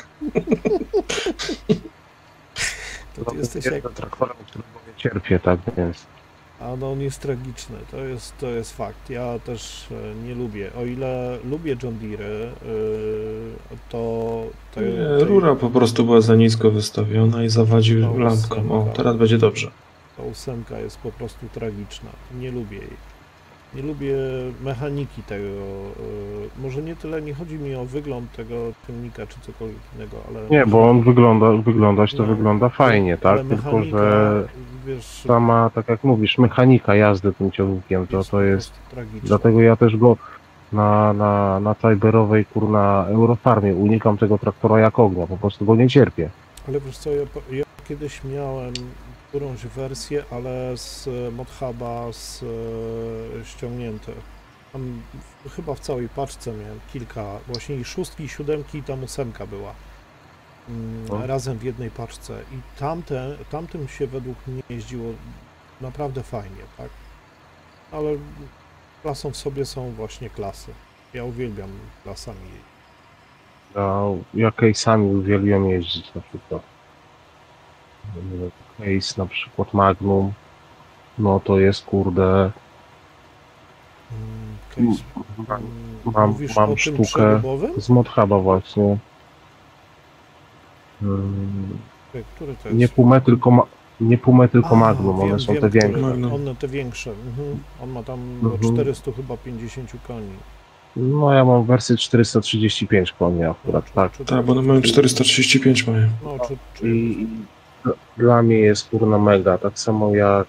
To ty jesteś jak... traktora, którego nie cierpię, tak więc... A no on jest tragiczny, to jest fakt. Ja też nie lubię. O ile lubię John Deere, to Nie, rura po prostu była za nisko wystawiona i zawadził lampką. O, teraz będzie dobrze. Ta 8 jest po prostu tragiczna. Nie lubię jej. Nie lubię mechaniki tego. Może nie tyle, nie chodzi mi o wygląd tego ciągnika czy cokolwiek innego, ale... Nie, bo on wygląda fajnie, tak? Tylko, że wiesz, sama, tak jak mówisz, mechanika jazdy tym ciągnikiem, to jest... tragiczna. Dlatego ja też go na cyberowej, kurna, Eurofarmie unikam tego traktora jak ognia, po prostu go nie cierpię. Ale wiesz co, ja kiedyś miałem którąś wersję, ale z ModHuba ściągnięte. Tam chyba w całej paczce miałem kilka, właśnie i 6, i 7, i tam 8 była. Razem w jednej paczce. I tamtym się według mnie jeździło naprawdę fajnie, tak? Ale klasą w sobie są właśnie klasy. Ja uwielbiam klasami jeździć. Ja case'ami uwielbiam jeździć na przykład. Case na przykład Magnum, no to jest kurde... Case. Mam sztukę z ModHuba właśnie. Który to jest? Nie Pumę, tylko Magnum, one są te większe. One te większe. On ma tam 400 chyba 50 koni. No ja mam wersję 435 koni akurat, tak. Tak, bo one mają 435 mają. No, I dla mnie jest kurna mega, tak samo jak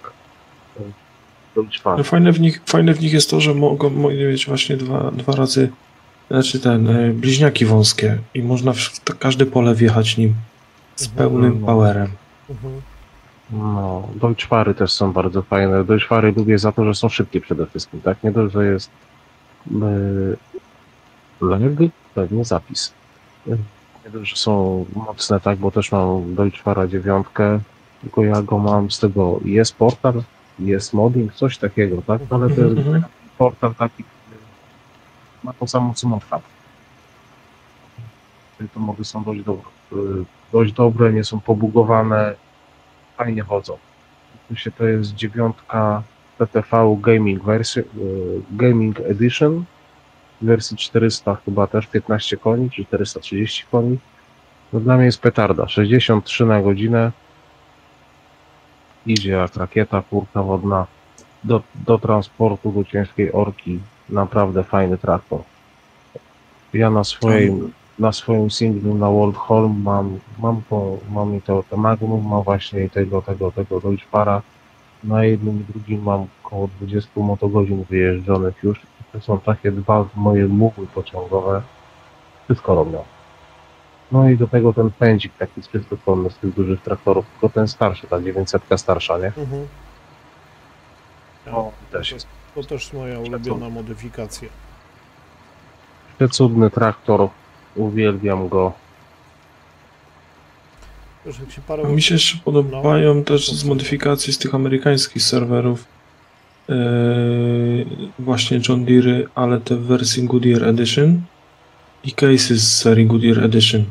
Fajne w nich jest to, że mogą mieć właśnie dwa razy, znaczy bliźniaki wąskie i można w każde pole wjechać nim z pełnym powerem. No, Deutschfahry też są bardzo fajne. Deutschfahry lubię za to, że są szybkie przede wszystkim, tak? Nie dość, że jest pewnie zapis. Nie dość, że są mocne, tak, bo też mam Deutschfahra 9, tylko ja go mam z tego, jest portal, jest modding, coś takiego, tak? Ale to jest portal taki, który ma to samo co ModHub. To mody są dość dobre, nie są pobugowane, fajnie chodzą. To jest 9 TTV Gaming Edition, w wersji 400 chyba też 15 koni, czy 430 koni. No dla mnie jest petarda, 63 na godzinę, idzie jak rakieta, kurka wodna, do transportu, do ciężkiej orki, naprawdę fajny traktor. Ja na swoim singlu na World Holm mam i to Magnum, mam właśnie tego Deutschfahra. Na jednym i drugim mam około 20 motogodzin wyjeżdżonych już. To są takie dwa moje muły pociągowe. Wszystko robią. No i do tego ten pędzik taki sprytny z tych dużych traktorów, tylko ten starszy, ta 900 starsza, nie? No też jest To też moja ulubiona modyfikacja. Cudny traktor, uwielbiam go. Wiesz, jak się parę... A mi się jeszcze podobają też z modyfikacji z tych amerykańskich serwerów właśnie John Deere, ale te w wersji Goodyear Edition i cases z serii Goodyear Edition.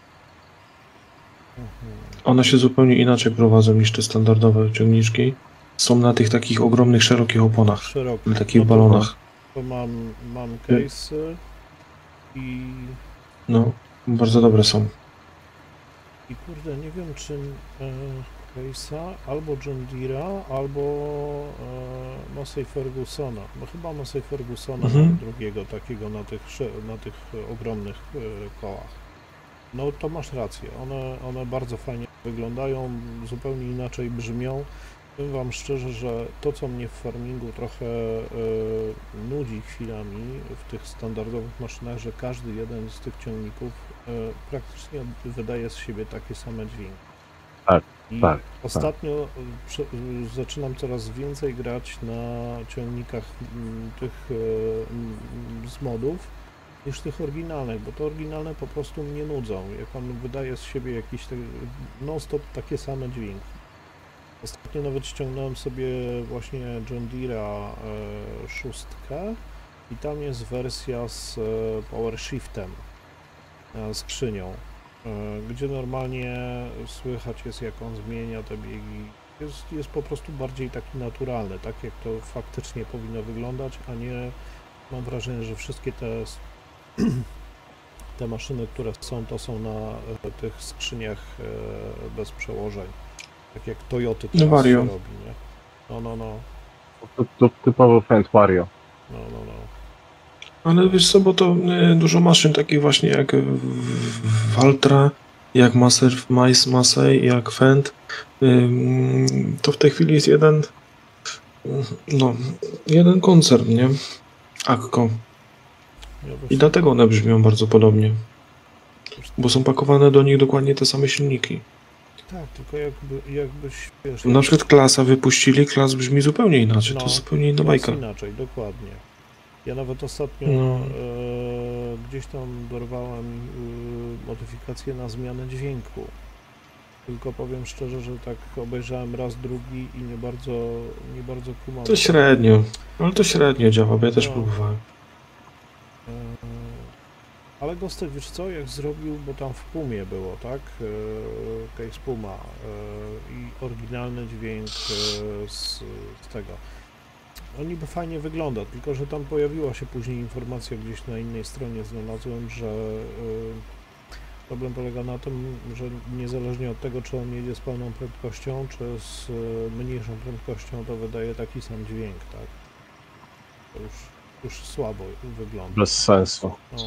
One się zupełnie inaczej prowadzą niż te standardowe ciągniczki. Są na tych takich ogromnych, szerokich oponach, na takich balonach. To mam case'y i... No, bardzo dobre są. I kurde, nie wiem czy case'a, albo John Deere'a, albo Massey Fergusona. No chyba Massey Fergusona mam drugiego takiego na tych ogromnych kołach. No to masz rację, one bardzo fajnie wyglądają, zupełnie inaczej brzmią. Powiem wam szczerze, że to co mnie w farmingu trochę nudzi chwilami w tych standardowych maszynach, że każdy jeden z tych ciągników praktycznie wydaje z siebie takie same dźwięki. Tak, I tak, ostatnio zaczynam coraz więcej grać na ciągnikach tych z modów niż tych oryginalnych, bo te oryginalne po prostu mnie nudzą, jak on wydaje z siebie jakieś non-stop takie same dźwięki. Ostatnio nawet ściągnąłem sobie właśnie John Deere'a 6 i tam jest wersja z Power Shiftem, skrzynią, gdzie normalnie słychać jest jak on zmienia te biegi. Jest po prostu bardziej taki naturalny, tak jak to faktycznie powinno wyglądać, a nie mam wrażenie, że wszystkie te maszyny, które są, to są na tych skrzyniach bez przełożeń. Tak jak Toyoty teraz się robi, nie? No. To typowo Fendt Vario. No. Ale wiesz co, bo to dużo maszyn takich właśnie jak Valtra, jak Massey, jak Fendt, to w tej chwili jest jeden koncern, nie? Akko. I dlatego one brzmią bardzo podobnie. Bo są pakowane do nich dokładnie te same silniki. Tak, tylko jakbyś, wiesz... Na przykład Klasa wypuścili, Klas brzmi zupełnie inaczej, to zupełnie inna bajka. Inaczej, dokładnie. Ja nawet ostatnio gdzieś tam dorwałem modyfikację na zmianę dźwięku. Tylko powiem szczerze, że tak obejrzałem raz, drugi i nie bardzo kumam. To średnio, ale to średnio działa, bo ja też próbowałem. Ale Gostek, wiesz co, jak zrobił, bo tam w Pumie było, tak? Case Puma i oryginalny dźwięk z tego. No niby fajnie wygląda, tylko że tam pojawiła się później informacja gdzieś na innej stronie, znalazłem, że problem polega na tym, że niezależnie od tego, czy on jedzie z pełną prędkością, czy z mniejszą prędkością, to wydaje taki sam dźwięk, tak? To już słabo wygląda. Bez sensu. No.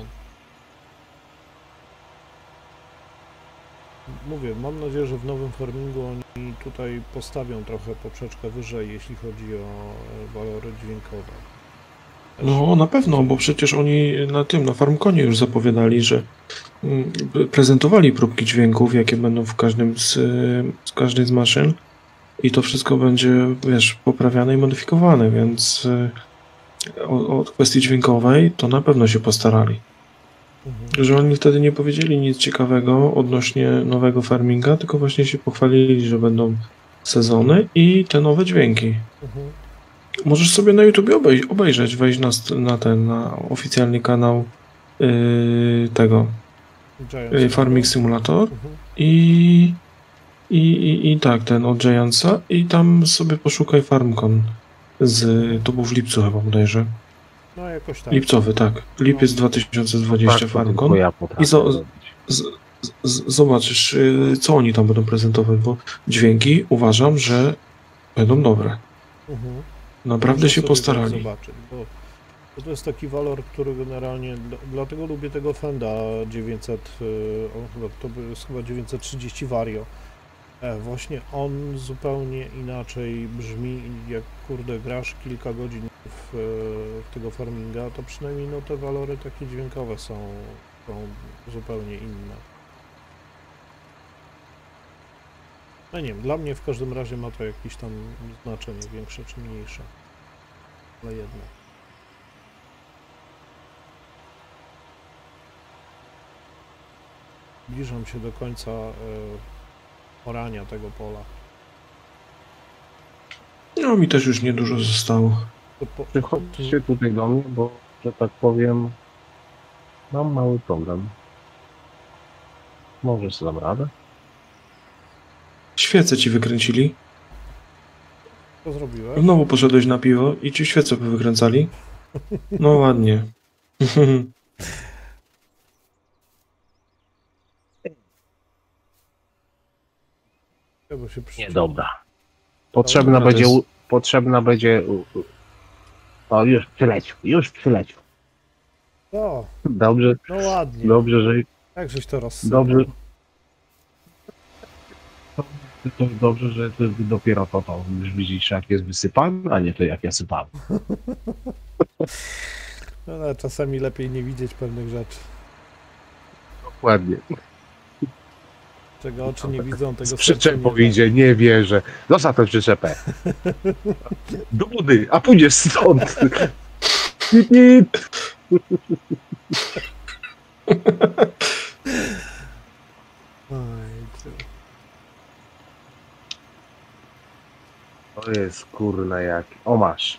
Mówię, mam nadzieję, że w nowym farmingu oni tutaj postawią trochę poprzeczkę wyżej, jeśli chodzi o walory dźwiękowe. No na pewno, bo przecież oni na FarmConie już zapowiadali, że prezentowali próbki dźwięków, jakie będą w każdej z maszyn i to wszystko będzie, wiesz, poprawiane i modyfikowane, więc od kwestii dźwiękowej to na pewno się postarali. Że oni wtedy nie powiedzieli nic ciekawego odnośnie nowego farminga, tylko właśnie się pochwalili, że będą sezony i te nowe dźwięki. Możesz sobie na YouTube obejrzeć, wejść na oficjalny kanał tego Farming Simulator i tak, ten od Giantsa i tam sobie poszukaj FarmCon to był w lipcu chyba bodajże. No jakoś tak. Lipcowy, tak. Lipiec 2020 FarmCon. I zobaczysz, co oni tam będą prezentować, bo dźwięki uważam, że będą dobre. Naprawdę się postarali. Tak zobaczyć, bo to jest taki walor, który generalnie, dlatego lubię tego Fenda 900, to jest chyba 930 Vario. Właśnie on zupełnie inaczej brzmi, jak kurde grasz kilka godzin w tego farminga, to przynajmniej no te walory takie dźwiękowe są zupełnie inne. No nie wiem, dla mnie w każdym razie ma to jakieś tam znaczenie większe czy mniejsze. ale jednak. Zbliżam się do końca orania tego pola. No mi też już niedużo zostało. Przychodźcie tutaj do mnie, bo, że tak powiem, mam mały problem. Może sobie dam radę? Świece ci wykręcili. Co zrobiłeś? Znowu poszedłeś na piwo i ci świece wykręcali. No ładnie. Bo się Dobra. Potrzebna Dobra, będzie... to jest- Potrzebna będzie... O, już przyleciał. O, Dobrze, no ładnie. dobrze, że... Jak żeś to rozsypał? Dobrze. To dobrze, że ty dopiero to już widzisz, jak jest wysypane, a nie to, jak ja sypałem. No, ale czasami lepiej nie widzieć pewnych rzeczy. Dokładnie. Czego oczy nie widzą, tego Z serce przyczepą nie idzie, nie wierzę. Zostaw tę przyczepę. Do budy, a pójdziesz stąd. Nip, nip. Oj, ty. To jest kurna jak... O, masz.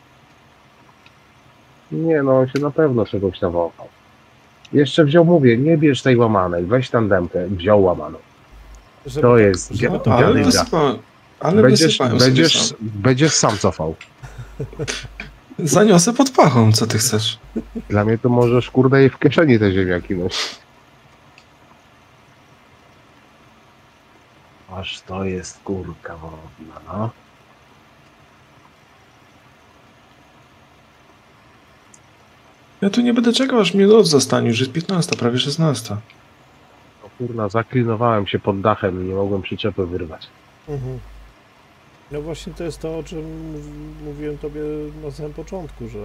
Nie no, on się na pewno czegoś nawąchał. Jeszcze wziął, mówię, nie bierz tej łamanej, weź tandemkę, wziął łamaną. Żeby To tak- jest... żeby No, tak- ale Gadyga. wysypałem. Ale Będziesz, wysypałem sobie będziesz, sam. będziesz sam cofał. Zaniosę pod pachą, co ty chcesz. Dla mnie to możesz, kurde, jej w kieszeni te ziemniaki nosić. Aż to jest kurka wodna, no. Ja tu nie będę czekał, aż mnie noc zastanie. Już jest 15, prawie 16. No kurna, zaklinowałem się pod dachem i nie mogłem przyczepy wyrwać. Mhm. No właśnie to jest to, o czym mówiłem tobie na samym początku, że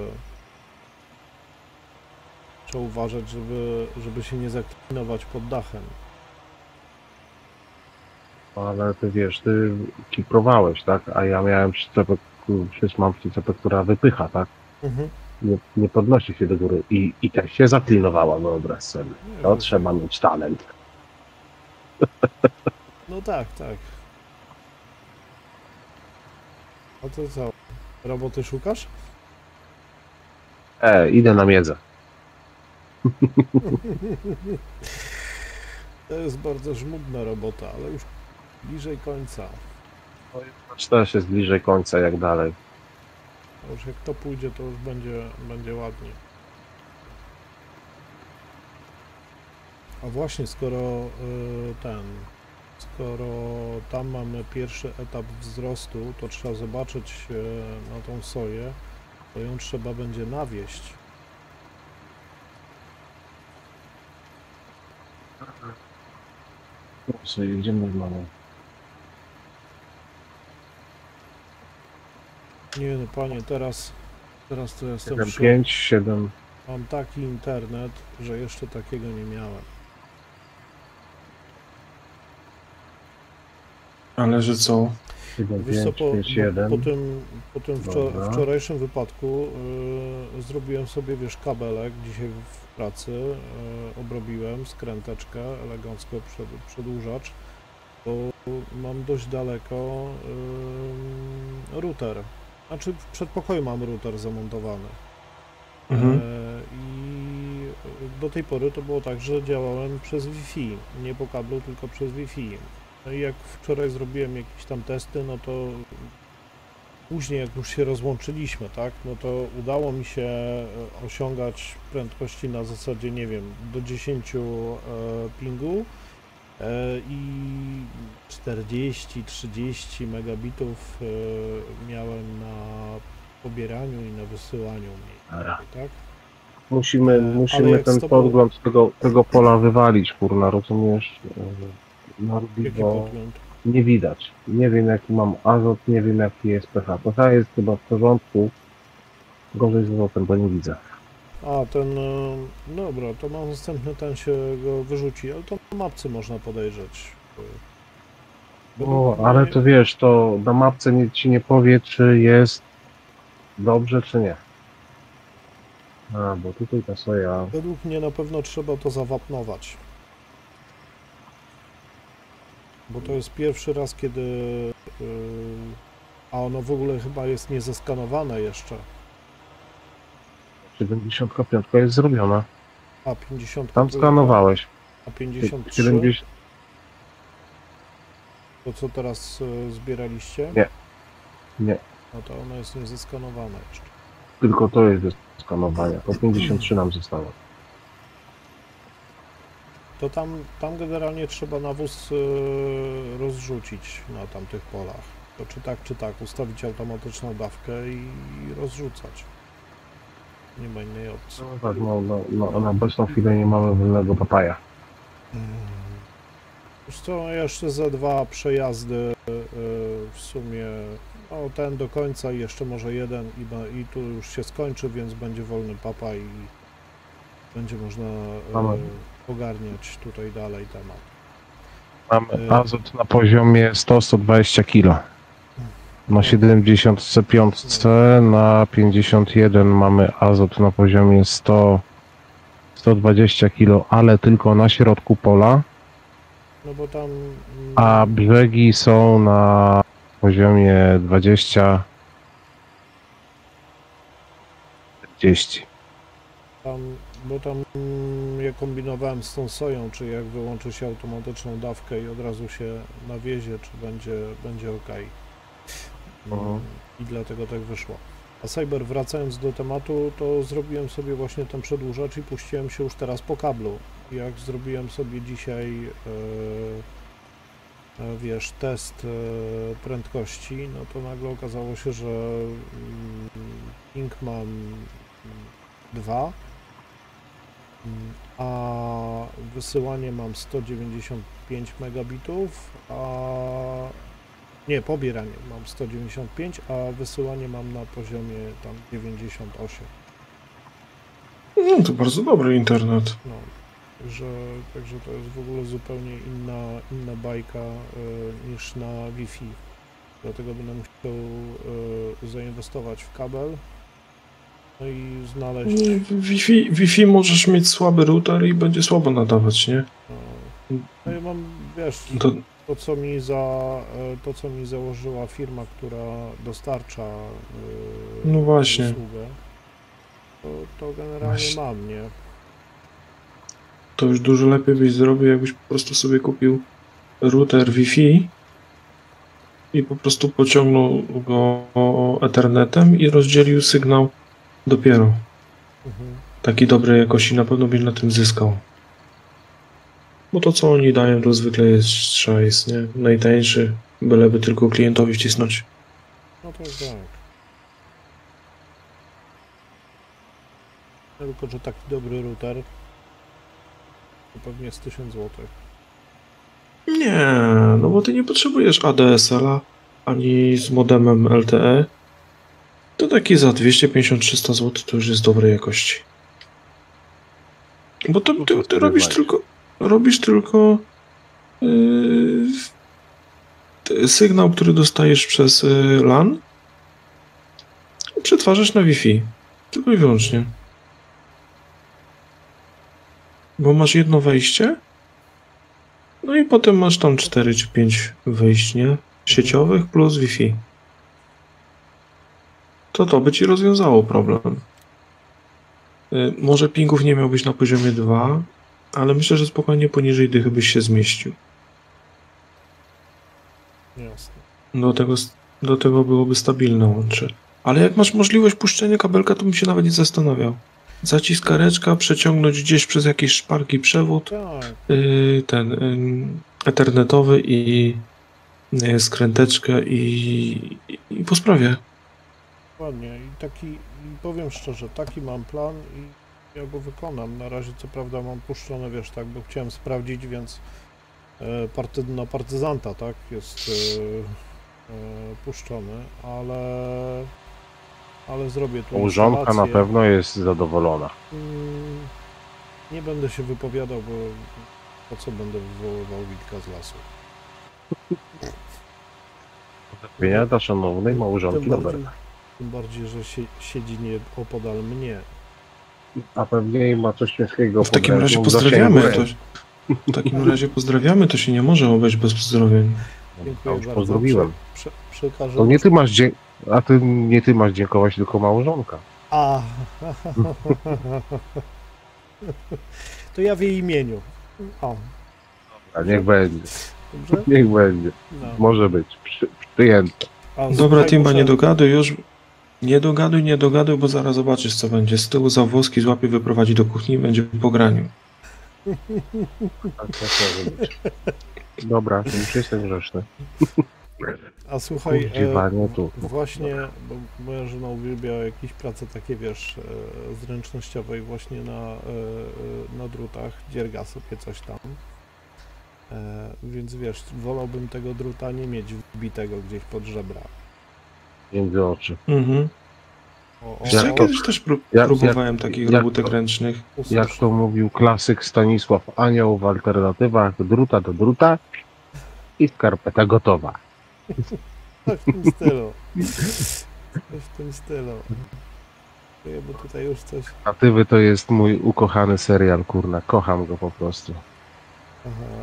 trzeba uważać, żeby się nie zaklinować pod dachem. Ale ty wiesz, ty kiprowałeś, tak? A ja miałem przyczepę, przecież mam przyczepę, która wypycha, tak? Mhm. Nie podnosi się do góry i też się zaklinowała, wyobraź sobie. To trzeba mieć talent. No tak, tak. A to co? Roboty szukasz? Idę na miedzę. To jest bardzo żmudna robota, ale już bliżej końca. Też jest bliżej końca, jak dalej. A już jak to pójdzie, to już będzie ładnie. A właśnie, skoro tam mamy pierwszy etap wzrostu, to trzeba zobaczyć na tą soję, to ją trzeba będzie nawieść. Sobie jedziemy mamy. Nie no panie, teraz to jestem w szoku. 5, 7. Mam taki internet, że jeszcze takiego nie miałem. Ale że co? 7, Wiesz co, 5, 5, 7. po tym Dobra. wczorajszym wypadku zrobiłem sobie, wiesz, kabelek dzisiaj w pracy, obrobiłem skręteczkę, elegancko przedłużacz, bo mam dość daleko router. Znaczy w przedpokoju mam router zamontowany. Mhm. I do tej pory to było tak, że działałem przez Wi-Fi, nie po kablu, tylko przez Wi-Fi. No i jak wczoraj zrobiłem jakieś tam testy, no to później jak już się rozłączyliśmy, tak, no to udało mi się osiągać prędkości na zasadzie, nie wiem, do 10 pingu i 40-30 megabitów miałem na pobieraniu i na wysyłaniu mniej, Dobra. tak? Musimy jak ten z tobą- podgląd tego pola wywalić, kurna, rozumiesz? Na Jaki Rubiwo podgląd? nie widać. Nie wiem jaki mam azot, nie wiem jaki jest pH. pH jest chyba w porządku. Gorzej z azotem, bo nie widzę. A, dobra, to na następny ten się go wyrzuci, ale to na mapce można podejrzeć. O, ale to wiesz, to na mapce ci nie powie, czy jest dobrze, czy nie. A, bo tutaj ta soja... Według mnie na pewno trzeba to zawapnować. Bo to jest pierwszy raz, kiedy... a ono w ogóle chyba jest niezeskanowane jeszcze. 75 jest zrobiona. A 50. Tam skanowałeś. A 53? 70... To co teraz zbieraliście? Nie. Nie. No to ono jest niezeskanowane jeszcze. Tylko to jest do skanowania. To 53 nam zostało. To tam generalnie trzeba nawóz rozrzucić na tamtych polach. To czy tak, ustawić automatyczną dawkę i rozrzucać. Nie ma innej opcji. No tak, no, na obecną chwilę nie mamy wolnego papaja. Już co, jeszcze ze 2 przejazdy w sumie, no ten do końca i jeszcze może jeden i tu już się skończy, więc będzie wolny papa i będzie można ogarniać tutaj dalej temat. Mamy azot na poziomie 100-120 kg. Na 75 na 51 mamy azot na poziomie 100-120 kg, ale tylko na środku pola. No bo tam... A brzegi są na poziomie 20-40. Bo tam ja kombinowałem z tą soją, czy jak wyłączy się automatyczną dawkę i od razu się nawiezie, czy będzie ok. I dlatego tak wyszło. A Cyber, wracając do tematu, to zrobiłem sobie właśnie ten przedłużacz i puściłem się już teraz po kablu. Jak zrobiłem sobie dzisiaj wiesz, test prędkości, no to nagle okazało się, że ping mam 2, a wysyłanie mam 195 megabitów, nie, pobieranie mam 195, a wysyłanie mam na poziomie tam 98. No to bardzo dobry internet. No, także to jest w ogóle zupełnie inna bajka niż na Wi-Fi. Dlatego będę musiał zainwestować w kabel. No i znaleźć... Wi-Fi możesz mieć słaby router i będzie słabo nadawać, nie? No ja mam, wiesz, to co mi założyła firma, która dostarcza no właśnie. usługę, to generalnie mam, nie? To już dużo lepiej byś zrobił, jakbyś po prostu sobie kupił router Wi-Fi i po prostu pociągnął go Ethernetem i rozdzielił sygnał dopiero. Taki dobrej jakości, na pewno byś na tym zyskał. Bo to, co oni dają, to zwykle jest szajs, nie? Najtańszy, byleby tylko klientowi wcisnąć. No to tak. Tylko, że taki dobry router to pewnie jest 1000 zł. Nie, no bo ty nie potrzebujesz ADSL-a ani z modemem LTE. To taki za 250-300 zł to już jest dobrej jakości. Bo to ty robisz tylko sygnał, który dostajesz przez LAN, przetwarzasz na Wi-Fi. Tylko i wyłącznie. Bo masz jedno wejście, no i potem masz tam 4 czy 5 wejść, nie? Sieciowych plus Wi-Fi. To by ci rozwiązało problem. Może pingów nie miałbyś na poziomie 2, ale myślę, że spokojnie poniżej dychy byś się zmieścił. Jasne. Do tego byłoby stabilne łącze. Ale jak masz możliwość puszczenia kabelka, to bym się nawet nie zastanawiał. Zaciskareczka, przeciągnąć gdzieś przez jakieś szparki przewód, Tak. Ethernetowy i skręteczkę i po sprawie. Dokładnie. I powiem szczerze, taki mam plan i ja go wykonam. Na razie co prawda mam puszczone, wiesz, tak, bo chciałem sprawdzić, więc na partyzanta, tak, jest puszczony, ale zrobię tu Małżonka na instalację. pewno jest zadowolona. Nie będę się wypowiadał, bo po co będę wywoływał wilka z lasu. Wypowiada szanownej małżonki Tym Roberta. bardziej, że siedzi nie opodal mnie. A pewnie ma coś ciężkiego. W takim razie pozdrawiamy. W takim razie pozdrawiamy, to się nie może obejść bez pozdrowień. Dziękuję Już bardzo. pozdrowiłem. Przekażę. To nie ty masz a ty nie ty masz dziękować, tylko małżonka. A. To ja w jej imieniu. O. A niech będzie. Dobrze? Niech będzie. No. Może być. Przyjęte. A, Dobra, słuchaj, Timba, muszę- nie dogaduj już. Nie dogaduj, bo zaraz zobaczysz, co będzie. Z tyłu Zawłoski złapie, wyprowadzi do kuchni i będzie po graniu. Tak może być. Dobra, to już jestem grzeczny. A słuchaj, Kurdziwanie tu. właśnie, bo moja żona uwielbia jakieś prace takie, wiesz, zręcznościowe i właśnie na drutach dzierga sobie coś tam. Więc wiesz, wolałbym tego druta nie mieć wbitego gdzieś pod żebra. Między oczy. Mhm. Ja Ja kiedyś też próbowałem takich robótek ręcznych. Jak to mówił klasyk Stanisław Anioł w alternatywach, druta do druta i skarpeta gotowa. Tak, w tym stylu. Coś w tym stylu. Bo tutaj już coś... Statywy to jest mój ukochany serial, kurna. Kocham go po prostu. Aha.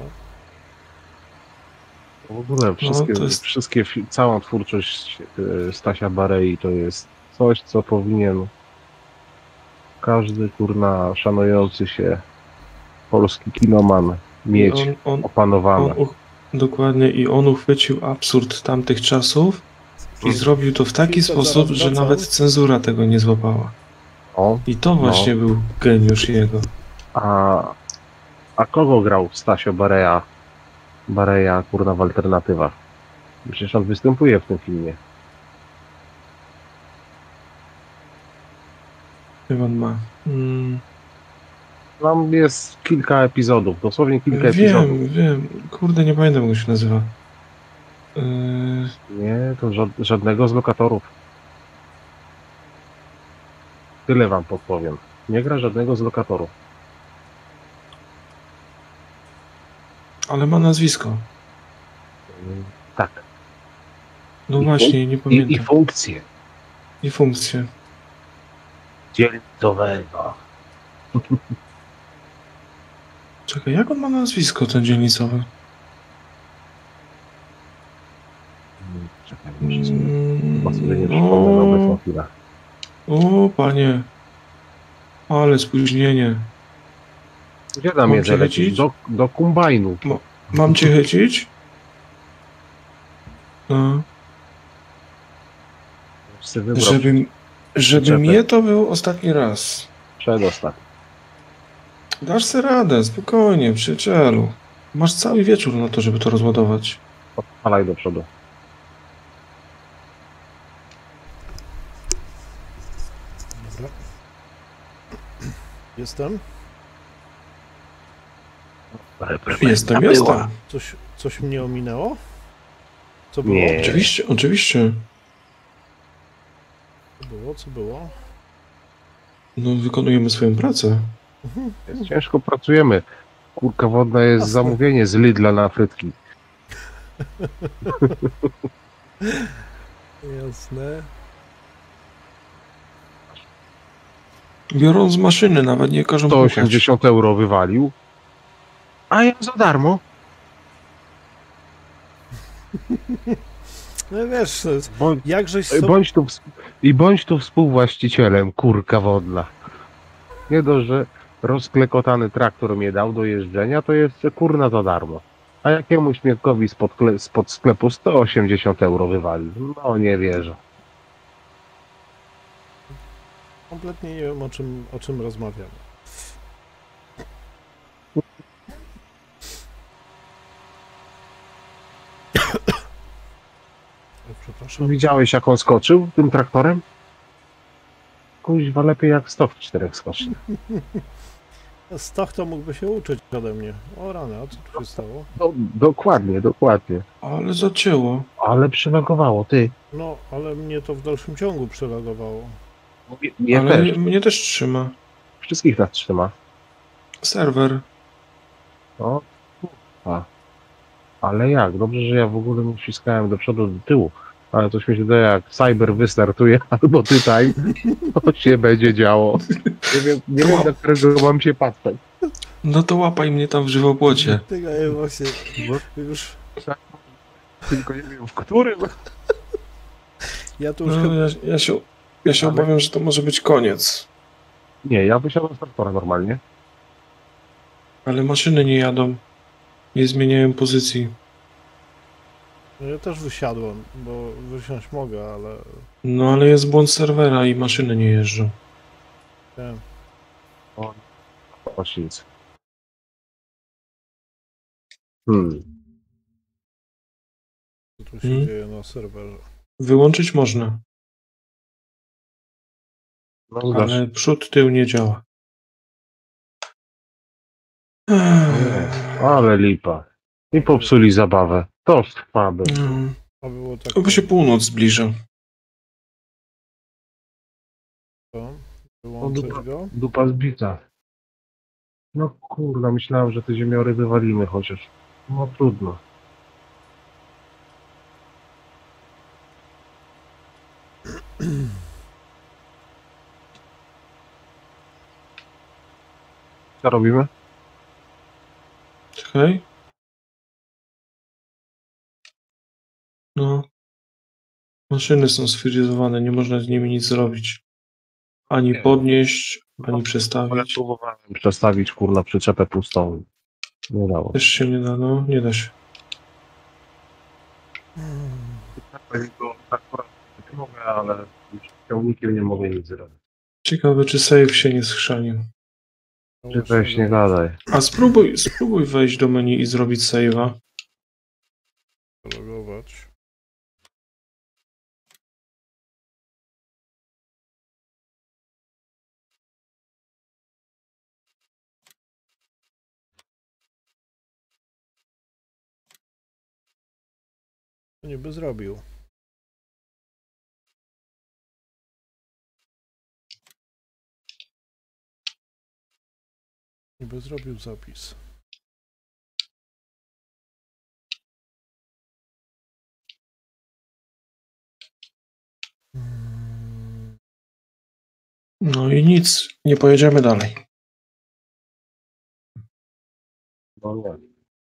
W ogóle wszystkie, to jest- całą twórczość Stasia Barei to jest coś, co powinien każdy, kurna, szanujący się polski kinoman mieć opanowane. Dokładnie, i on uchwycił absurd tamtych czasów i zrobił to w taki Kilka sposób, zaraz że wracam. nawet cenzura tego nie złapała. O, I to właśnie był geniusz jego. a kogo grał Stasio Bareja, kurna, w alternatywach? Przecież on występuje w tym filmie. Jak on ma? Tam jest kilka epizodów, dosłownie kilka epizodów. Wiem. Kurde, nie pamiętam, jak się nazywa. Nie, to żadnego z lokatorów. Tyle wam podpowiem. Nie gra żadnego z lokatorów. Ale ma nazwisko. Tak. No właśnie, nie I pamiętam. funkcję I funkcję. dzielnicowego. Czekaj, jak on ma nazwisko, ten dzielnicowy? Czekaj, muszę sobie nie przypomnę na O, obecną chwilę. o, panie. Ale spóźnienie. Gdzie nam Mam jedzie cię lecieć? lecić? Do kombajnu. Mam cię chycić? No. Sobie wybrał Żeby przyczepę. mnie to był ostatni raz. Przedostatni. Dasz sobie radę, spokojnie, przyjacielu. Masz cały wieczór na to, żeby to rozładować. Odpalaj do przodu. Dobra. Jestem. Jestem. Coś mnie ominęło? Co było? Nie. Oczywiście. Co było? No, wykonujemy swoją pracę. Ciężko pracujemy. Kurka wodna jest Jasne. zamówienie z Lidla na frytki. Jasne. Biorą z maszyny, nawet nie każą pukać. 180 euro wywalił. A ja za darmo. No wiesz, to jest- Bądź, jakżeś sobie... bądź tu współwłaścicielem, kurka wodna. Nie dość, że rozklekotany traktor mnie dał do jeżdżenia, to jeszcze kurna za darmo. A jakiemuś śmietkowi spod sklepu 180 euro wywalił. No nie wierzę. Kompletnie nie wiem, o czym rozmawiamy. Przepraszam. Widziałeś, jak on skoczył tym traktorem? Kuźwa, lepiej jak 100 w 4 skocznie. Stach to mógłby się uczyć ode mnie. O rany, a co tu się stało? Dokładnie. Ale zacięło. Ale przylogowało, ty. No, ale mnie to w dalszym ciągu przelogowało. Ja Ale też. mnie też trzyma. Wszystkich nas trzyma. Serwer. No. Ale jak? Dobrze, że ja w ogóle nie wciskałem do przodu, do tyłu. Ale coś mi się wydaje, jak Cyber wystartuje albo Tytaj, to się będzie działo. Nie wiem, na którego mam się patrzeć. No to łapaj mnie tam w żywopłocie. Tego właśnie już... Tylko nie wiem, w którym. Ja tu już No, ja się obawiam, że to może być koniec. Nie, ja wysiadam z traktora normalnie. Ale maszyny nie jadą. Nie zmieniają pozycji. Ja też wysiadłem, bo wysiąść mogę, ale... No ale jest błąd serwera i maszyny nie jeżdżą. Nie, O, nic. co tu się dzieje na serwerze. Wyłączyć można, No zdasz. ale przód, tył nie działa. Ale lipa. I popsuli zabawę. To słabe. A było tak... Bo się północ zbliża. Wyłączyć go? Dupa zbita. No kurwa, myślałem, że te ziemiory wywalimy chociaż. No trudno. Co robimy? Czekaj. No. Maszyny są sfrizowane, nie można z nimi nic zrobić. Ani podnieść, ani przestawić. Próbowałem przestawić kurna przyczepę pustą. Nie dało. Też się nie da, no, nie da się. Mogę, ale ciągnikiem nie mogę nic zrobić. Ciekawe, czy save się nie schrzanił. Czy weź nie gadaj. A spróbuj wejść do menu i zrobić save'a. Logować. To niby zrobił. Niby zrobił zapis. No i nic, nie pojedziemy dalej. No nie.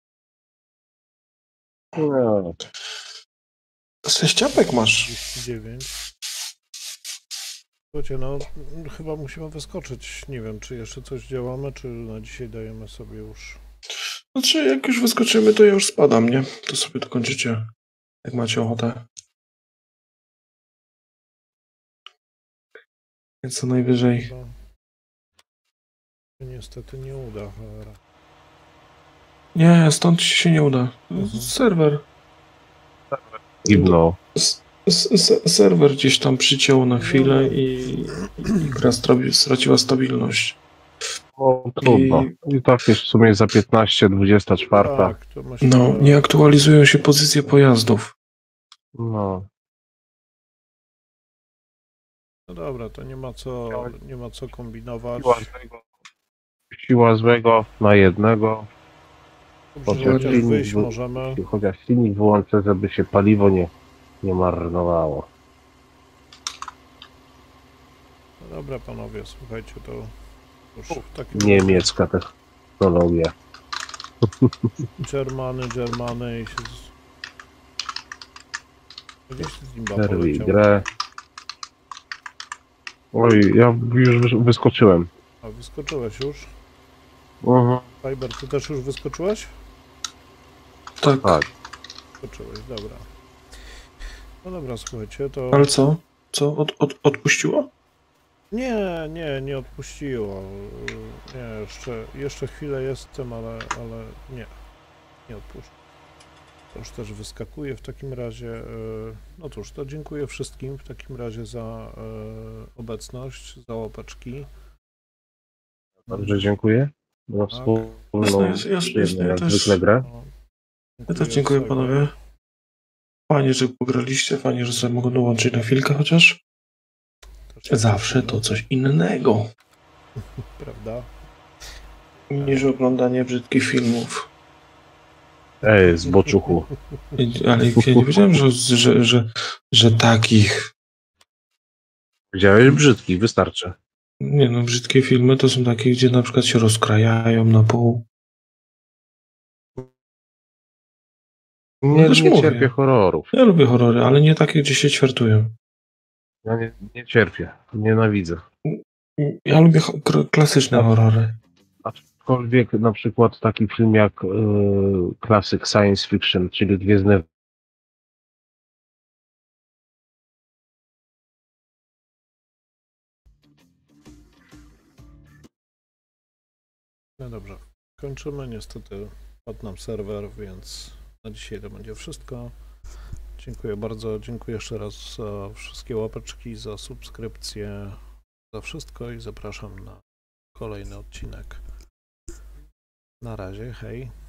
Nie. Sześciapek masz. 39. Słuchajcie, no chyba musimy wyskoczyć. Nie wiem, czy jeszcze coś działamy, czy na dzisiaj dajemy sobie już... Znaczy, jak już wyskoczymy, to ja już spadam, nie? To sobie dokończycie, jak macie ochotę. Więc co najwyżej. Chyba niestety nie uda. Nie, stąd się nie uda. Serwer. Giblo. Serwer gdzieś tam przyciął na chwilę i gra straciła stabilność. O, trudno. I tak jest w sumie za 15:24. Tak, to myślę, No, że- nie aktualizują się pozycje pojazdów. No. No dobra, to nie ma co kombinować. Siła złego na jednego. Dobrze, chociaż silnik wyjść wy- możemy. Chociaż silnik wyłączę, żeby się paliwo nie marnowało. No dobra, panowie, słuchajcie, to już w takim Niemiecka technologia. Germany i się... Gdzieś z nim Przerwij poleciał. grę. Oj, ja już wyskoczyłem. A wyskoczyłeś już? Mhm. Fiber, ty też już wyskoczyłeś? Tak. Tak. Wyskoczyłeś, dobra. No dobra, słuchajcie, to... Ale co? Co? Odpuściło? Nie odpuściło. Nie, jeszcze chwilę jestem, ale nie odpuszczę. To już też wyskakuje w takim razie. No cóż, to dziękuję wszystkim w takim razie za obecność, za łapeczki. Dobrze, dziękuję. Za wspólną, Jasne, jak też. zwykle grę. No, Ja też dziękuję, sobie. panowie. Fajnie, że pograliście, fajnie, że sobie mogę dołączyć na chwilkę chociaż. Też się Zawsze cieszymy, to coś innego prawda? niż oglądanie brzydkich filmów. Ej, zboczuchu. Ale ja nie wiedziałem, że takich. Powiedziałeś brzydki, wystarczy. Nie no, brzydkie filmy to są takie, gdzie na przykład się rozkrajają na pół. Nie, też nie mówię. cierpię horrorów. Ja lubię horrory, ale nie takie, gdzie się ćwiartują. Ja nie cierpię, nienawidzę. Ja lubię klasyczne horrory. Aczkolwiek na przykład taki film jak klasyk science fiction, czyli Gwiezdne. No dobrze, kończymy. Niestety padł nam serwer, więc na dzisiaj to będzie wszystko. Dziękuję bardzo. Dziękuję jeszcze raz za wszystkie łapeczki, za subskrypcję, za wszystko i zapraszam na kolejny odcinek. Na razie, hej.